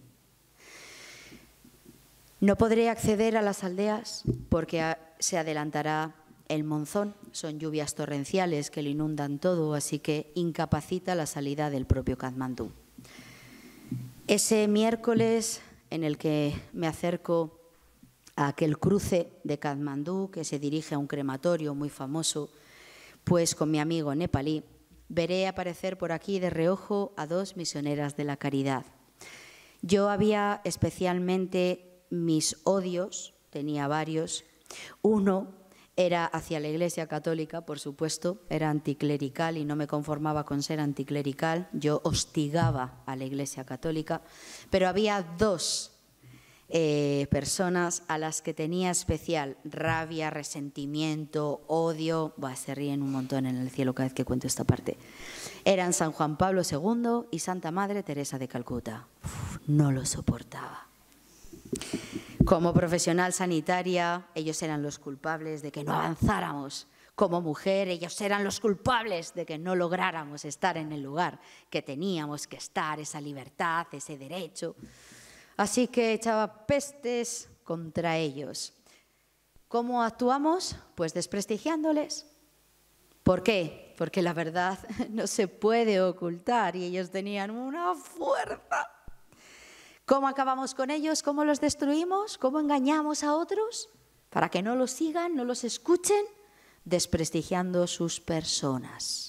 No podré acceder a las aldeas porque se adelantará el monzón. Son lluvias torrenciales que lo inundan todo, así que incapacita la salida del propio Katmandú. Ese miércoles en el que me acerco a aquel cruce de Katmandú que se dirige a un crematorio muy famoso, pues con mi amigo nepalí, veré aparecer por aquí de reojo a dos misioneras de la caridad. Yo había especialmente mis odios, tenía varios. Uno era hacia la Iglesia Católica, por supuesto, era anticlerical y no me conformaba con ser anticlerical. Yo hostigaba a la Iglesia Católica, pero había dos personas a las que tenía especial rabia, resentimiento, odio. Se ríen un montón en el cielo cada vez que cuento esta parte. Eran San Juan Pablo II y Santa Madre Teresa de Calcuta. No lo soportaba. Como profesional sanitaria, ellos eran los culpables de que no avanzáramos. Como mujer, ellos eran los culpables de que no lográramos estar en el lugar que teníamos que estar, esa libertad, ese derecho. Así que echaba pestes contra ellos. ¿Cómo actuamos? Pues desprestigiándoles. ¿Por qué? Porque la verdad no se puede ocultar y ellos tenían una fuerza. ¿Cómo acabamos con ellos? ¿Cómo los destruimos? ¿Cómo engañamos a otros? Para que no los sigan, no los escuchen, desprestigiando sus personas.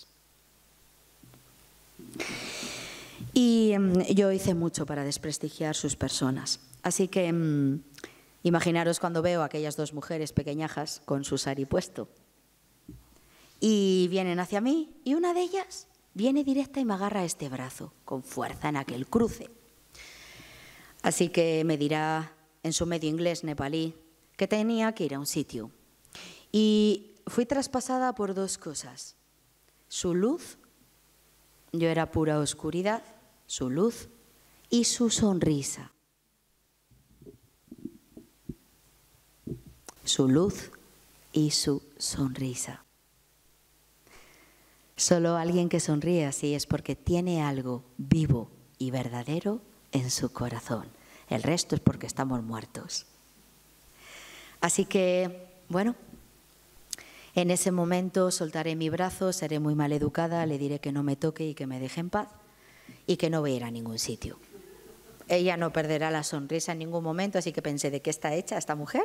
Y yo hice mucho para desprestigiar sus personas. Así que imaginaros cuando veo a aquellas dos mujeres pequeñajas con su sari puesto. Y vienen hacia mí y una de ellas viene directa y me agarra este brazo con fuerza en aquel cruce. Así que me dirá en su medio inglés nepalí que tenía que ir a un sitio. Y fui traspasada por dos cosas. Su luz, yo era pura oscuridad, su luz y su sonrisa. Su luz y su sonrisa. Solo alguien que sonríe así es porque tiene algo vivo y verdadero en su corazón. El resto es porque estamos muertos. Así que, bueno, en ese momento soltaré mi brazo, seré muy maleducada, le diré que no me toque y que me deje en paz y que no voy a ir a ningún sitio. Ella no perderá la sonrisa en ningún momento, así que pensé, ¿de qué está hecha esta mujer?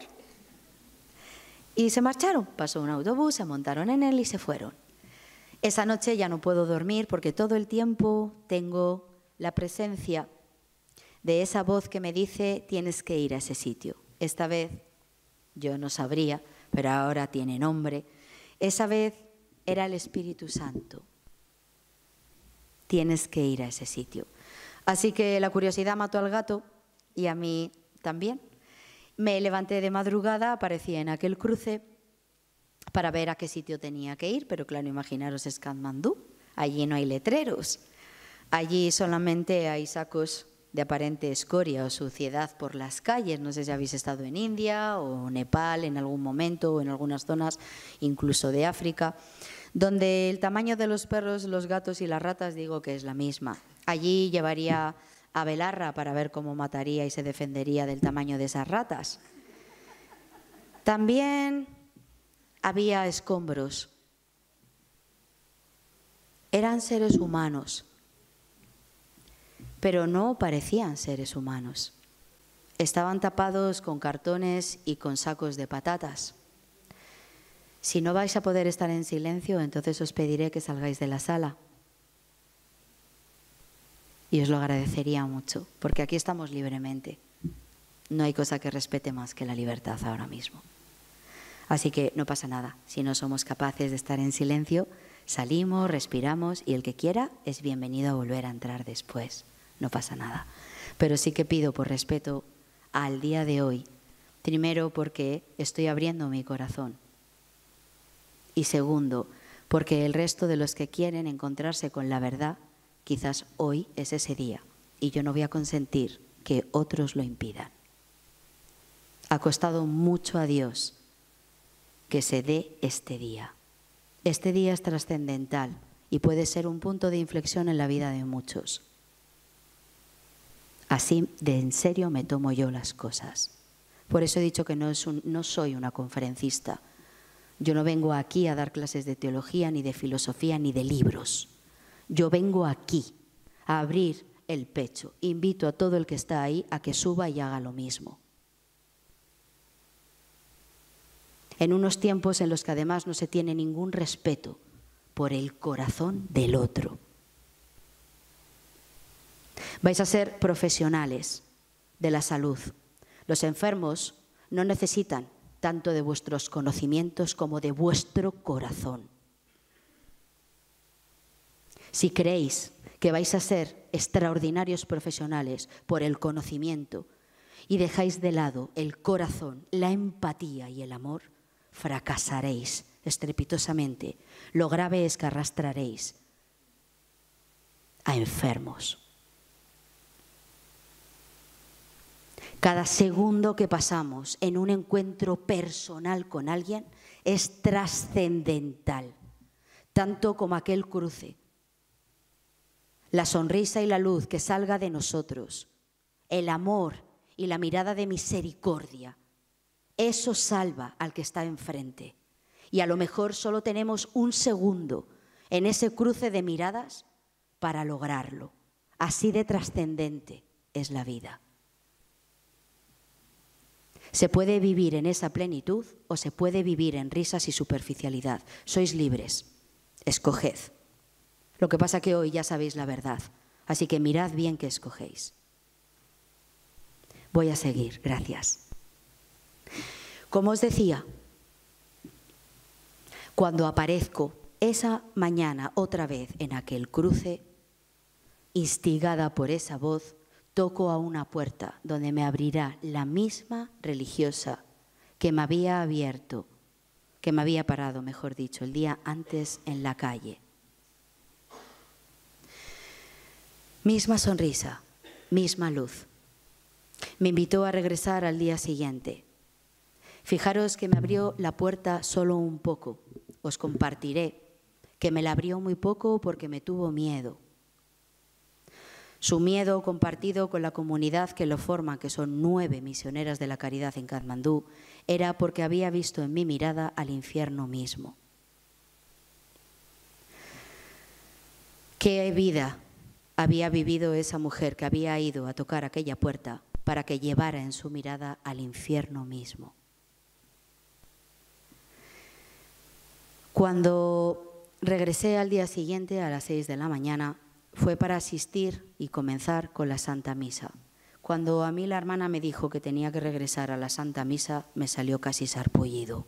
Y se marcharon. Pasó un autobús, se montaron en él y se fueron. Esa noche ya no puedo dormir porque todo el tiempo tengo la presencia de esa voz que me dice, tienes que ir a ese sitio. Esta vez yo no sabría, pero ahora tiene nombre. Esa vez era el Espíritu Santo. Tienes que ir a ese sitio. Así que la curiosidad mató al gato y a mí también. Me levanté de madrugada, aparecí en aquel cruce para ver a qué sitio tenía que ir, pero claro, imaginaros, es Katmandú. Allí no hay letreros. Allí solamente hay sacos de aparente escoria o suciedad por las calles. No sé si habéis estado en India o Nepal en algún momento o en algunas zonas, incluso de África, donde el tamaño de los perros, los gatos y las ratas digo que es la misma. Allí llevaría a Belarra para ver cómo mataría y se defendería del tamaño de esas ratas. También había escombros. Eran seres humanos, pero no parecían seres humanos. Estaban tapados con cartones y con sacos de patatas. Si no vais a poder estar en silencio, entonces os pediré que salgáis de la sala. Y os lo agradecería mucho, porque aquí estamos libremente. No hay cosa que respete más que la libertad ahora mismo. Así que no pasa nada. Si no somos capaces de estar en silencio, salimos, respiramos y el que quiera es bienvenido a volver a entrar después. No pasa nada. Pero sí que pido por respeto al día de hoy, primero porque estoy abriendo mi corazón y segundo porque el resto de los que quieren encontrarse con la verdad, quizás hoy es ese día y yo no voy a consentir que otros lo impidan. Ha costado mucho a Dios que se dé este día. Este día es trascendental y puede ser un punto de inflexión en la vida de muchos. Así de en serio me tomo yo las cosas. Por eso he dicho que no soy una conferencista. Yo no vengo aquí a dar clases de teología, ni de filosofía, ni de libros. Yo vengo aquí a abrir el pecho. Invito a todo el que está ahí a que suba y haga lo mismo. En unos tiempos en los que además no se tiene ningún respeto por el corazón del otro. Vais a ser profesionales de la salud. Los enfermos no necesitan tanto de vuestros conocimientos como de vuestro corazón. Si creéis que vais a ser extraordinarios profesionales por el conocimiento y dejáis de lado el corazón, la empatía y el amor, fracasaréis estrepitosamente. Lo grave es que arrastraréis a enfermos. Cada segundo que pasamos en un encuentro personal con alguien es trascendental, tanto como aquel cruce. La sonrisa y la luz que salga de nosotros, el amor y la mirada de misericordia, eso salva al que está enfrente. Y a lo mejor solo tenemos un segundo en ese cruce de miradas para lograrlo. Así de trascendente es la vida. Se puede vivir en esa plenitud o se puede vivir en risas y superficialidad. Sois libres. Escoged. Lo que pasa que hoy ya sabéis la verdad. Así que mirad bien qué escogéis. Voy a seguir. Gracias. Como os decía, cuando aparezco esa mañana otra vez en aquel cruce, instigada por esa voz, toco a una puerta donde me abrirá la misma religiosa que me había abierto que me había parado, mejor dicho, el día antes en la calle. Misma sonrisa, misma luz. Me invitó a regresar al día siguiente. Fijaros que me abrió la puerta solo un poco. Os compartiré que me la abrió muy poco porque me tuvo miedo. Su miedo compartido con la comunidad que lo forma, que son 9 misioneras de la caridad en Katmandú, era porque había visto en mi mirada al infierno mismo. ¿Qué vida había vivido esa mujer que había ido a tocar aquella puerta para que llevara en su mirada al infierno mismo? Cuando regresé al día siguiente a las 6 de la mañana, fue para asistir y comenzar con la Santa Misa. Cuando a mí la hermana me dijo que tenía que regresar a la Santa Misa, me salió casi sarpullido.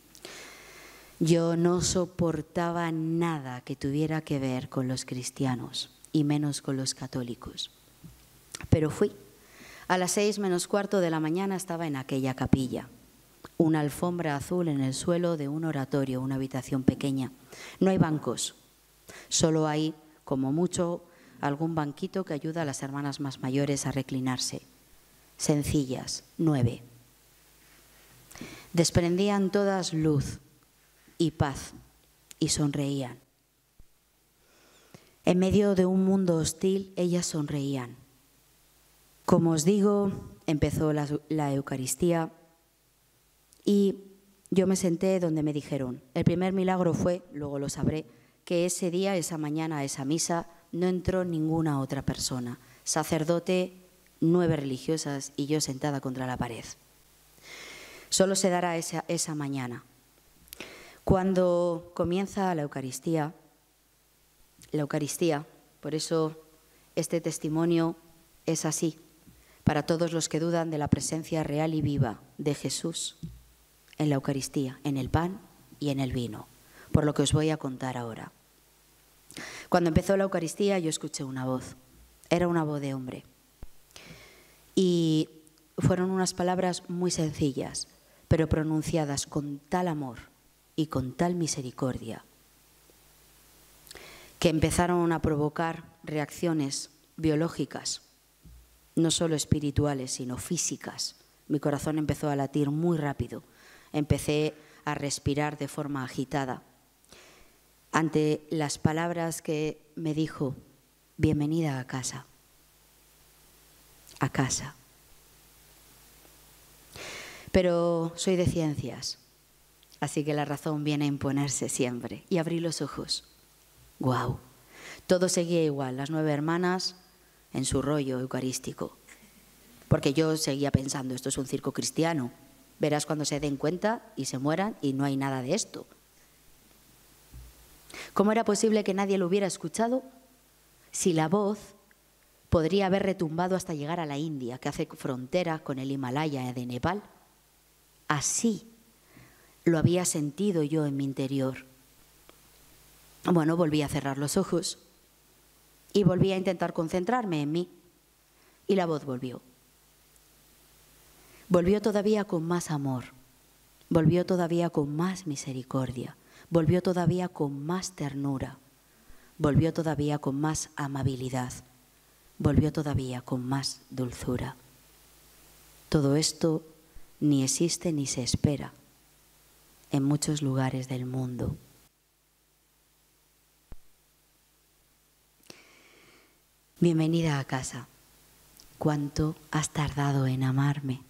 Yo no soportaba nada que tuviera que ver con los cristianos, y menos con los católicos. Pero fui. A las 6 menos cuarto de la mañana estaba en aquella capilla. Una alfombra azul en el suelo de un oratorio, una habitación pequeña. No hay bancos, solo hay, como mucho, algún banquito que ayuda a las hermanas más mayores a reclinarse. Sencillas, 9. Desprendían todas luz y paz y sonreían. En medio de un mundo hostil, ellas sonreían. Como os digo, empezó la Eucaristía y yo me senté donde me dijeron. El primer milagro fue, luego lo sabré, que ese día, esa mañana, a esa misa, no entró ninguna otra persona. Sacerdote, 9 religiosas y yo sentada contra la pared. Solo se dará esa mañana. Cuando comienza la Eucaristía, por eso este testimonio es así, para todos los que dudan de la presencia real y viva de Jesús en la Eucaristía, en el pan y en el vino, por lo que os voy a contar ahora. Cuando empezó la Eucaristía yo escuché una voz, era una voz de hombre, y fueron unas palabras muy sencillas, pero pronunciadas con tal amor y con tal misericordia, que empezaron a provocar reacciones biológicas, no solo espirituales, sino físicas. Mi corazón empezó a latir muy rápido, empecé a respirar de forma agitada. Ante las palabras que me dijo, bienvenida a casa, a casa. Pero soy de ciencias, así que la razón viene a imponerse siempre. Y abrí los ojos. ¡Guau! Todo seguía igual, las 9 hermanas en su rollo eucarístico. Porque yo seguía pensando, esto es un circo cristiano. Verás cuando se den cuenta y se mueran y no hay nada de esto. ¿Cómo era posible que nadie lo hubiera escuchado si la voz podría haber retumbado hasta llegar a la India, que hace frontera con el Himalaya de Nepal? Así lo había sentido yo en mi interior. Bueno, volví a cerrar los ojos y volví a intentar concentrarme en mí. Y la voz volvió. Volvió todavía con más amor, volvió todavía con más misericordia, volvió todavía con más ternura, volvió todavía con más amabilidad, volvió todavía con más dulzura. Todo esto ni existe ni se espera en muchos lugares del mundo. Bienvenida a casa. ¿Cuánto has tardado en amarme?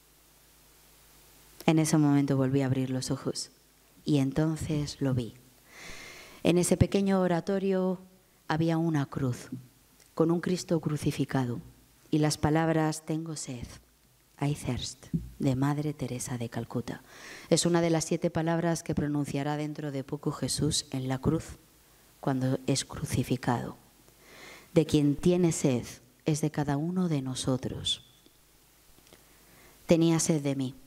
En ese momento volví a abrir los ojos y entonces lo vi. En ese pequeño oratorio había una cruz con un Cristo crucificado y las palabras tengo sed, I thirst, de Madre Teresa de Calcuta. Es una de las 7 palabras que pronunciará dentro de poco Jesús en la cruz cuando es crucificado. De quien tiene sed es de cada uno de nosotros. Tenía sed de mí,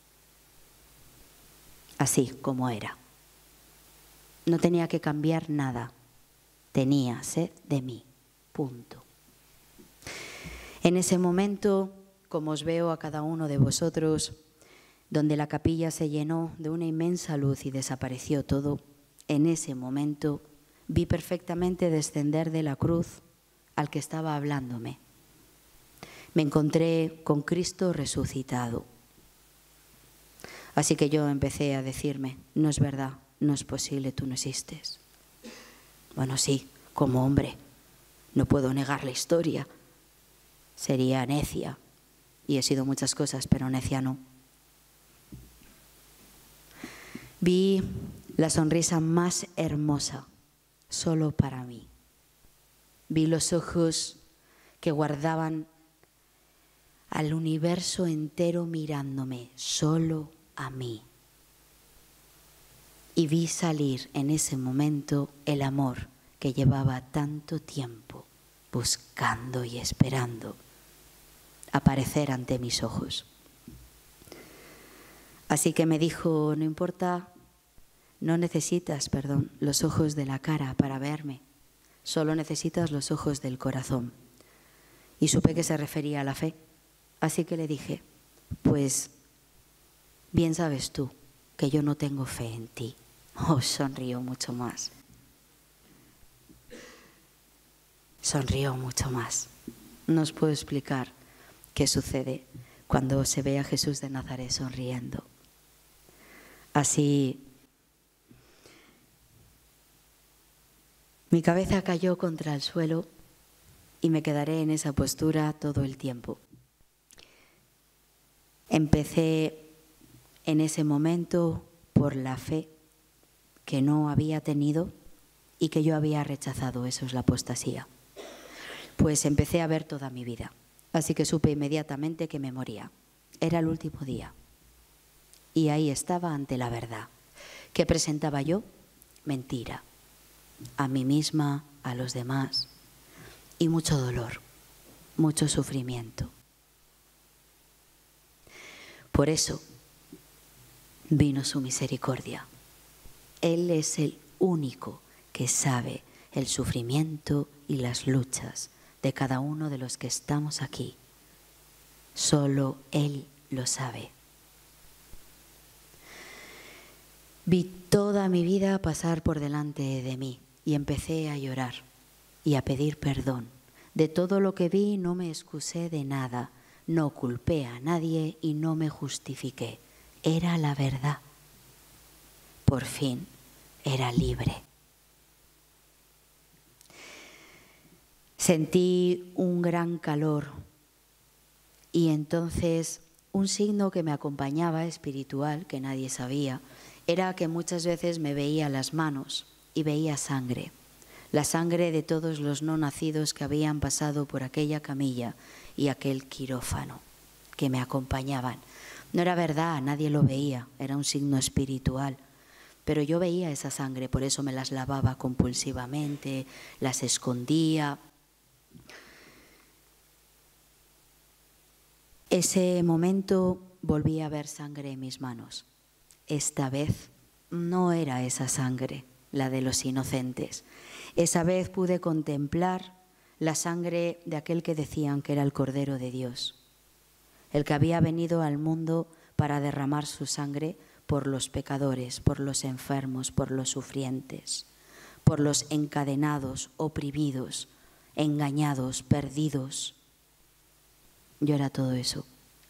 así como era. No tenía que cambiar nada. Tenía sed de mí. Punto. En ese momento, como os veo a cada uno de vosotros, donde la capilla se llenó de una inmensa luz y desapareció todo, en ese momento vi perfectamente descender de la cruz al que estaba hablándome. Me encontré con Cristo resucitado. Así que yo empecé a decirme, no es verdad, no es posible, tú no existes. Bueno, sí, como hombre, no puedo negar la historia. Sería necia, y he sido muchas cosas, pero necia no. Vi la sonrisa más hermosa, solo para mí. Vi los ojos que guardaban al universo entero mirándome, solo a mí. Y vi salir en ese momento el amor que llevaba tanto tiempo buscando y esperando aparecer ante mis ojos. Así que me dijo, no importa, no necesitas, los ojos de la cara para verme, solo necesitas los ojos del corazón. Y supe que se refería a la fe, así que le dije, pues bien sabes tú que yo no tengo fe en ti. Oh, sonrió mucho más. Sonrió mucho más. No os puedo explicar qué sucede cuando se ve a Jesús de Nazaret sonriendo. Así, mi cabeza cayó contra el suelo y me quedaré en esa postura todo el tiempo. Empecé en ese momento por la fe que no había tenido y que yo había rechazado, eso es la apostasía. Pues empecé a ver toda mi vida, así que supe inmediatamente que me moría. Era el último día y ahí estaba ante la verdad. ¿Qué presentaba yo? Mentira, a mí misma, a los demás, y mucho dolor, mucho sufrimiento. Por eso vino su misericordia. Él es el único que sabe el sufrimiento y las luchas de cada uno de los que estamos aquí. Solo Él lo sabe. Vi toda mi vida pasar por delante de mí y empecé a llorar y a pedir perdón. De todo lo que vi no me excusé de nada, no culpé a nadie y no me justifiqué. Era la verdad. Por fin era libre. Sentí un gran calor y entonces un signo que me acompañaba espiritual, que nadie sabía, era que muchas veces me veía las manos y veía sangre. La sangre de todos los no nacidos que habían pasado por aquella camilla y aquel quirófano que me acompañaban. No era verdad, nadie lo veía, era un signo espiritual. Pero yo veía esa sangre, por eso me las lavaba compulsivamente, las escondía. Ese momento volví a ver sangre en mis manos. Esta vez no era esa sangre, la de los inocentes. Esa vez pude contemplar la sangre de aquel que decían que era el Cordero de Dios, el que había venido al mundo para derramar su sangre por los pecadores, por los enfermos, por los sufrientes, por los encadenados, oprimidos, engañados, perdidos. Yo era todo eso.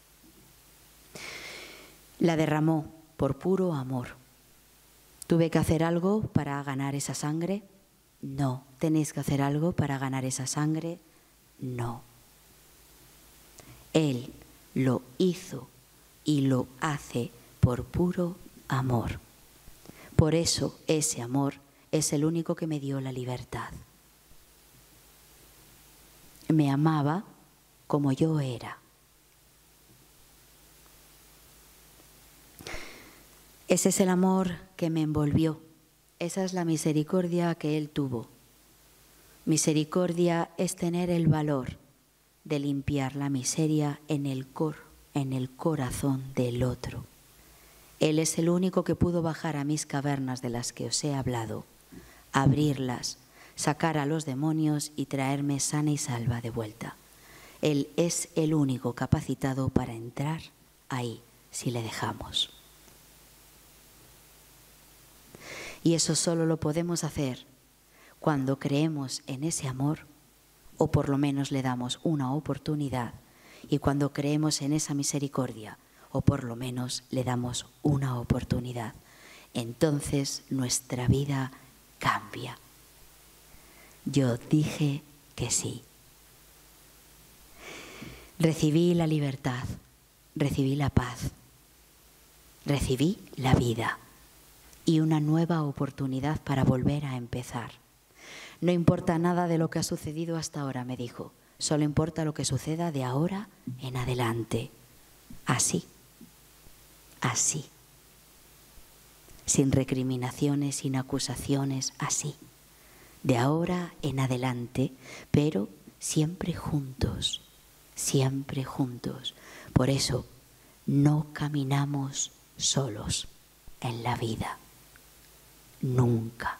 La derramó por puro amor. ¿Tuve que hacer algo para ganar esa sangre? No. ¿Tenéis que hacer algo para ganar esa sangre? No. Él lo hizo y lo hace por puro amor. Por eso ese amor es el único que me dio la libertad. Me amaba como yo era. Ese es el amor que me envolvió. Esa es la misericordia que Él tuvo. Misericordia es tener el valor de limpiar la miseria en el corazón del otro. Él es el único que pudo bajar a mis cavernas de las que os he hablado, abrirlas, sacar a los demonios y traerme sana y salva de vuelta. Él es el único capacitado para entrar ahí si le dejamos. Y eso solo lo podemos hacer cuando creemos en ese amor, o por lo menos le damos una oportunidad, y cuando creemos en esa misericordia, o por lo menos le damos una oportunidad. Entonces nuestra vida cambia. Yo dije que sí. Recibí la libertad, recibí la paz, recibí la vida y una nueva oportunidad para volver a empezar. No importa nada de lo que ha sucedido hasta ahora, me dijo, solo importa lo que suceda de ahora en adelante. Así, así. Sin recriminaciones, sin acusaciones, así. De ahora en adelante, pero siempre juntos, siempre juntos. Por eso no caminamos solos en la vida, nunca.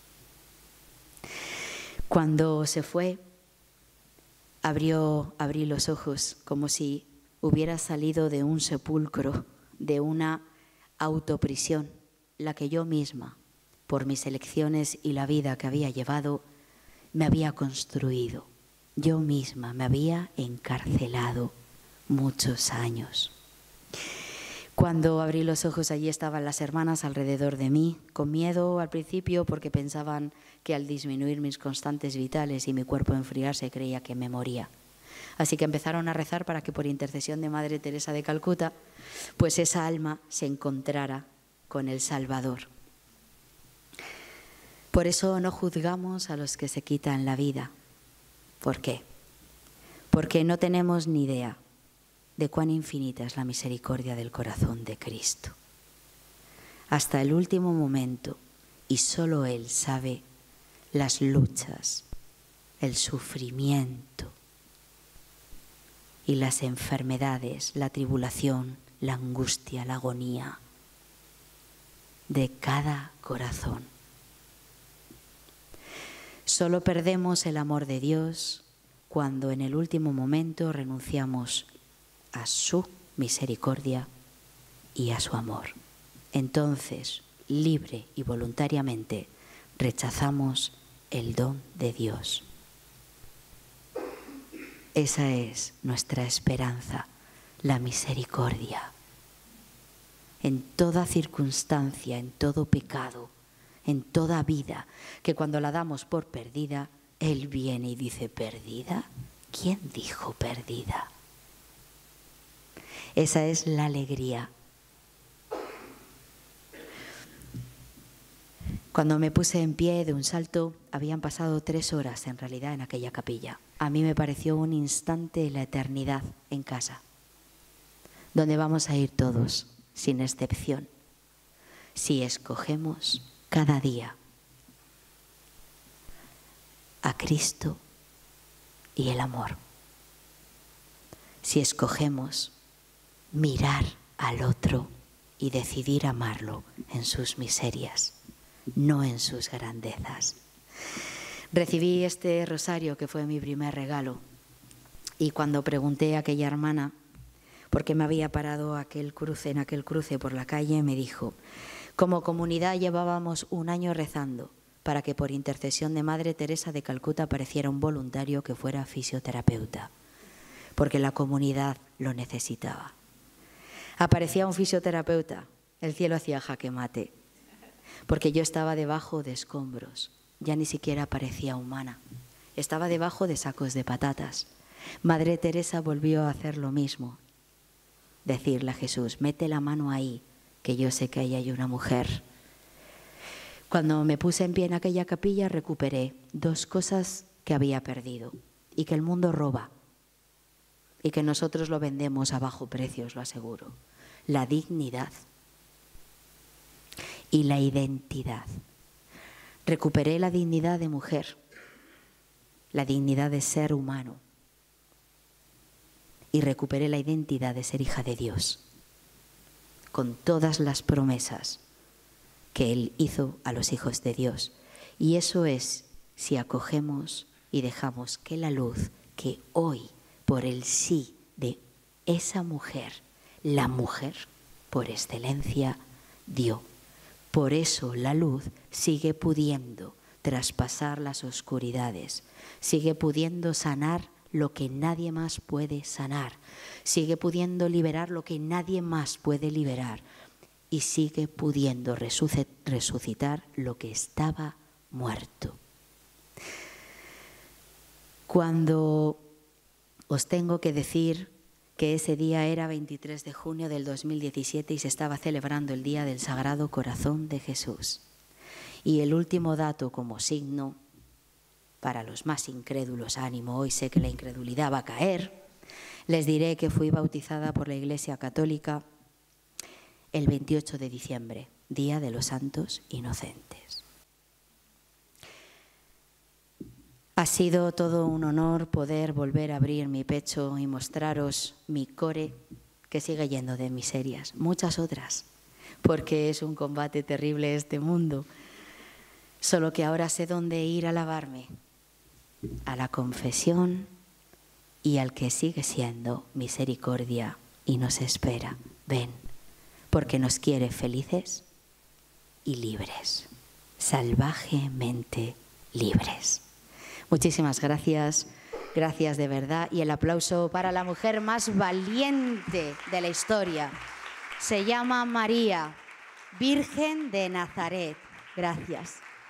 Cuando se fue, abrí los ojos como si hubiera salido de un sepulcro, de una autoprisión, la que yo misma, por mis elecciones y la vida que había llevado, me había construido. Yo misma me había encarcelado muchos años. Cuando abrí los ojos, allí estaban las hermanas alrededor de mí, con miedo al principio porque pensaban que al disminuir mis constantes vitales y mi cuerpo enfriarse creía que me moría. Así que empezaron a rezar para que por intercesión de Madre Teresa de Calcuta, pues esa alma se encontrara con el Salvador. Por eso no juzgamos a los que se quitan la vida. ¿Por qué? Porque no tenemos ni idea de cuán infinita es la misericordia del corazón de Cristo. Hasta el último momento, y solo Él sabe las luchas, el sufrimiento y las enfermedades, la tribulación, la angustia, la agonía de cada corazón. Solo perdemos el amor de Dios cuando en el último momento renunciamos a su misericordia y a su amor. Entonces, libre y voluntariamente, rechazamos el don de Dios. Esa es nuestra esperanza, la misericordia. En toda circunstancia, en todo pecado, en toda vida, que cuando la damos por perdida, Él viene y dice, ¿perdida? ¿Quién dijo perdida? Esa es la alegría. Cuando me puse en pie de un salto, habían pasado 3 horas en realidad en aquella capilla. A mí me pareció un instante la eternidad en casa, donde vamos a ir todos, sin excepción, si escogemos cada día a Cristo y el amor. Si escogemos mirar al otro y decidir amarlo en sus miserias, no en sus grandezas. Recibí este rosario que fue mi primer regalo y cuando pregunté a aquella hermana por qué me había parado en aquel cruce por la calle, me dijo, como comunidad llevábamos 1 año rezando para que por intercesión de Madre Teresa de Calcuta apareciera un voluntario que fuera fisioterapeuta, porque la comunidad lo necesitaba. Aparecía un fisioterapeuta, el cielo hacía jaque mate, porque yo estaba debajo de escombros, ya ni siquiera parecía humana, estaba debajo de sacos de patatas. Madre Teresa volvió a hacer lo mismo, decirle a Jesús, mete la mano ahí, que yo sé que ahí hay una mujer. Cuando me puse en pie en aquella capilla recuperé 2 cosas que había perdido y que el mundo roba y que nosotros lo vendemos a bajo precio, os lo aseguro. La dignidad y la identidad. Recuperé la dignidad de mujer, la dignidad de ser humano y recuperé la identidad de ser hija de Dios, con todas las promesas que Él hizo a los hijos de Dios. Y eso es si acogemos y dejamos que la luz que hoy, por el sí de esa mujer, la mujer, por excelencia, dio. Por eso la luz sigue pudiendo traspasar las oscuridades, sigue pudiendo sanar lo que nadie más puede sanar, sigue pudiendo liberar lo que nadie más puede liberar y sigue pudiendo resucitar lo que estaba muerto. Cuando os tengo que decir que ese día era 23 de junio del 2017 y se estaba celebrando el Día del Sagrado Corazón de Jesús. Y el último dato como signo, para los más incrédulos, ánimo, hoy sé que la incredulidad va a caer, les diré que fui bautizada por la Iglesia Católica el 28 de diciembre, Día de los Santos Inocentes. Ha sido todo un honor poder volver a abrir mi pecho y mostraros mi core, que sigue lleno de miserias, muchas otras, porque es un combate terrible este mundo. Solo que ahora sé dónde ir a lavarme, a la confesión y al que sigue siendo misericordia y nos espera. Ven, porque nos quiere felices y libres, salvajemente libres. Muchísimas gracias, gracias de verdad. Y el aplauso para la mujer más valiente de la historia. Se llama María, Virgen de Nazaret. Gracias.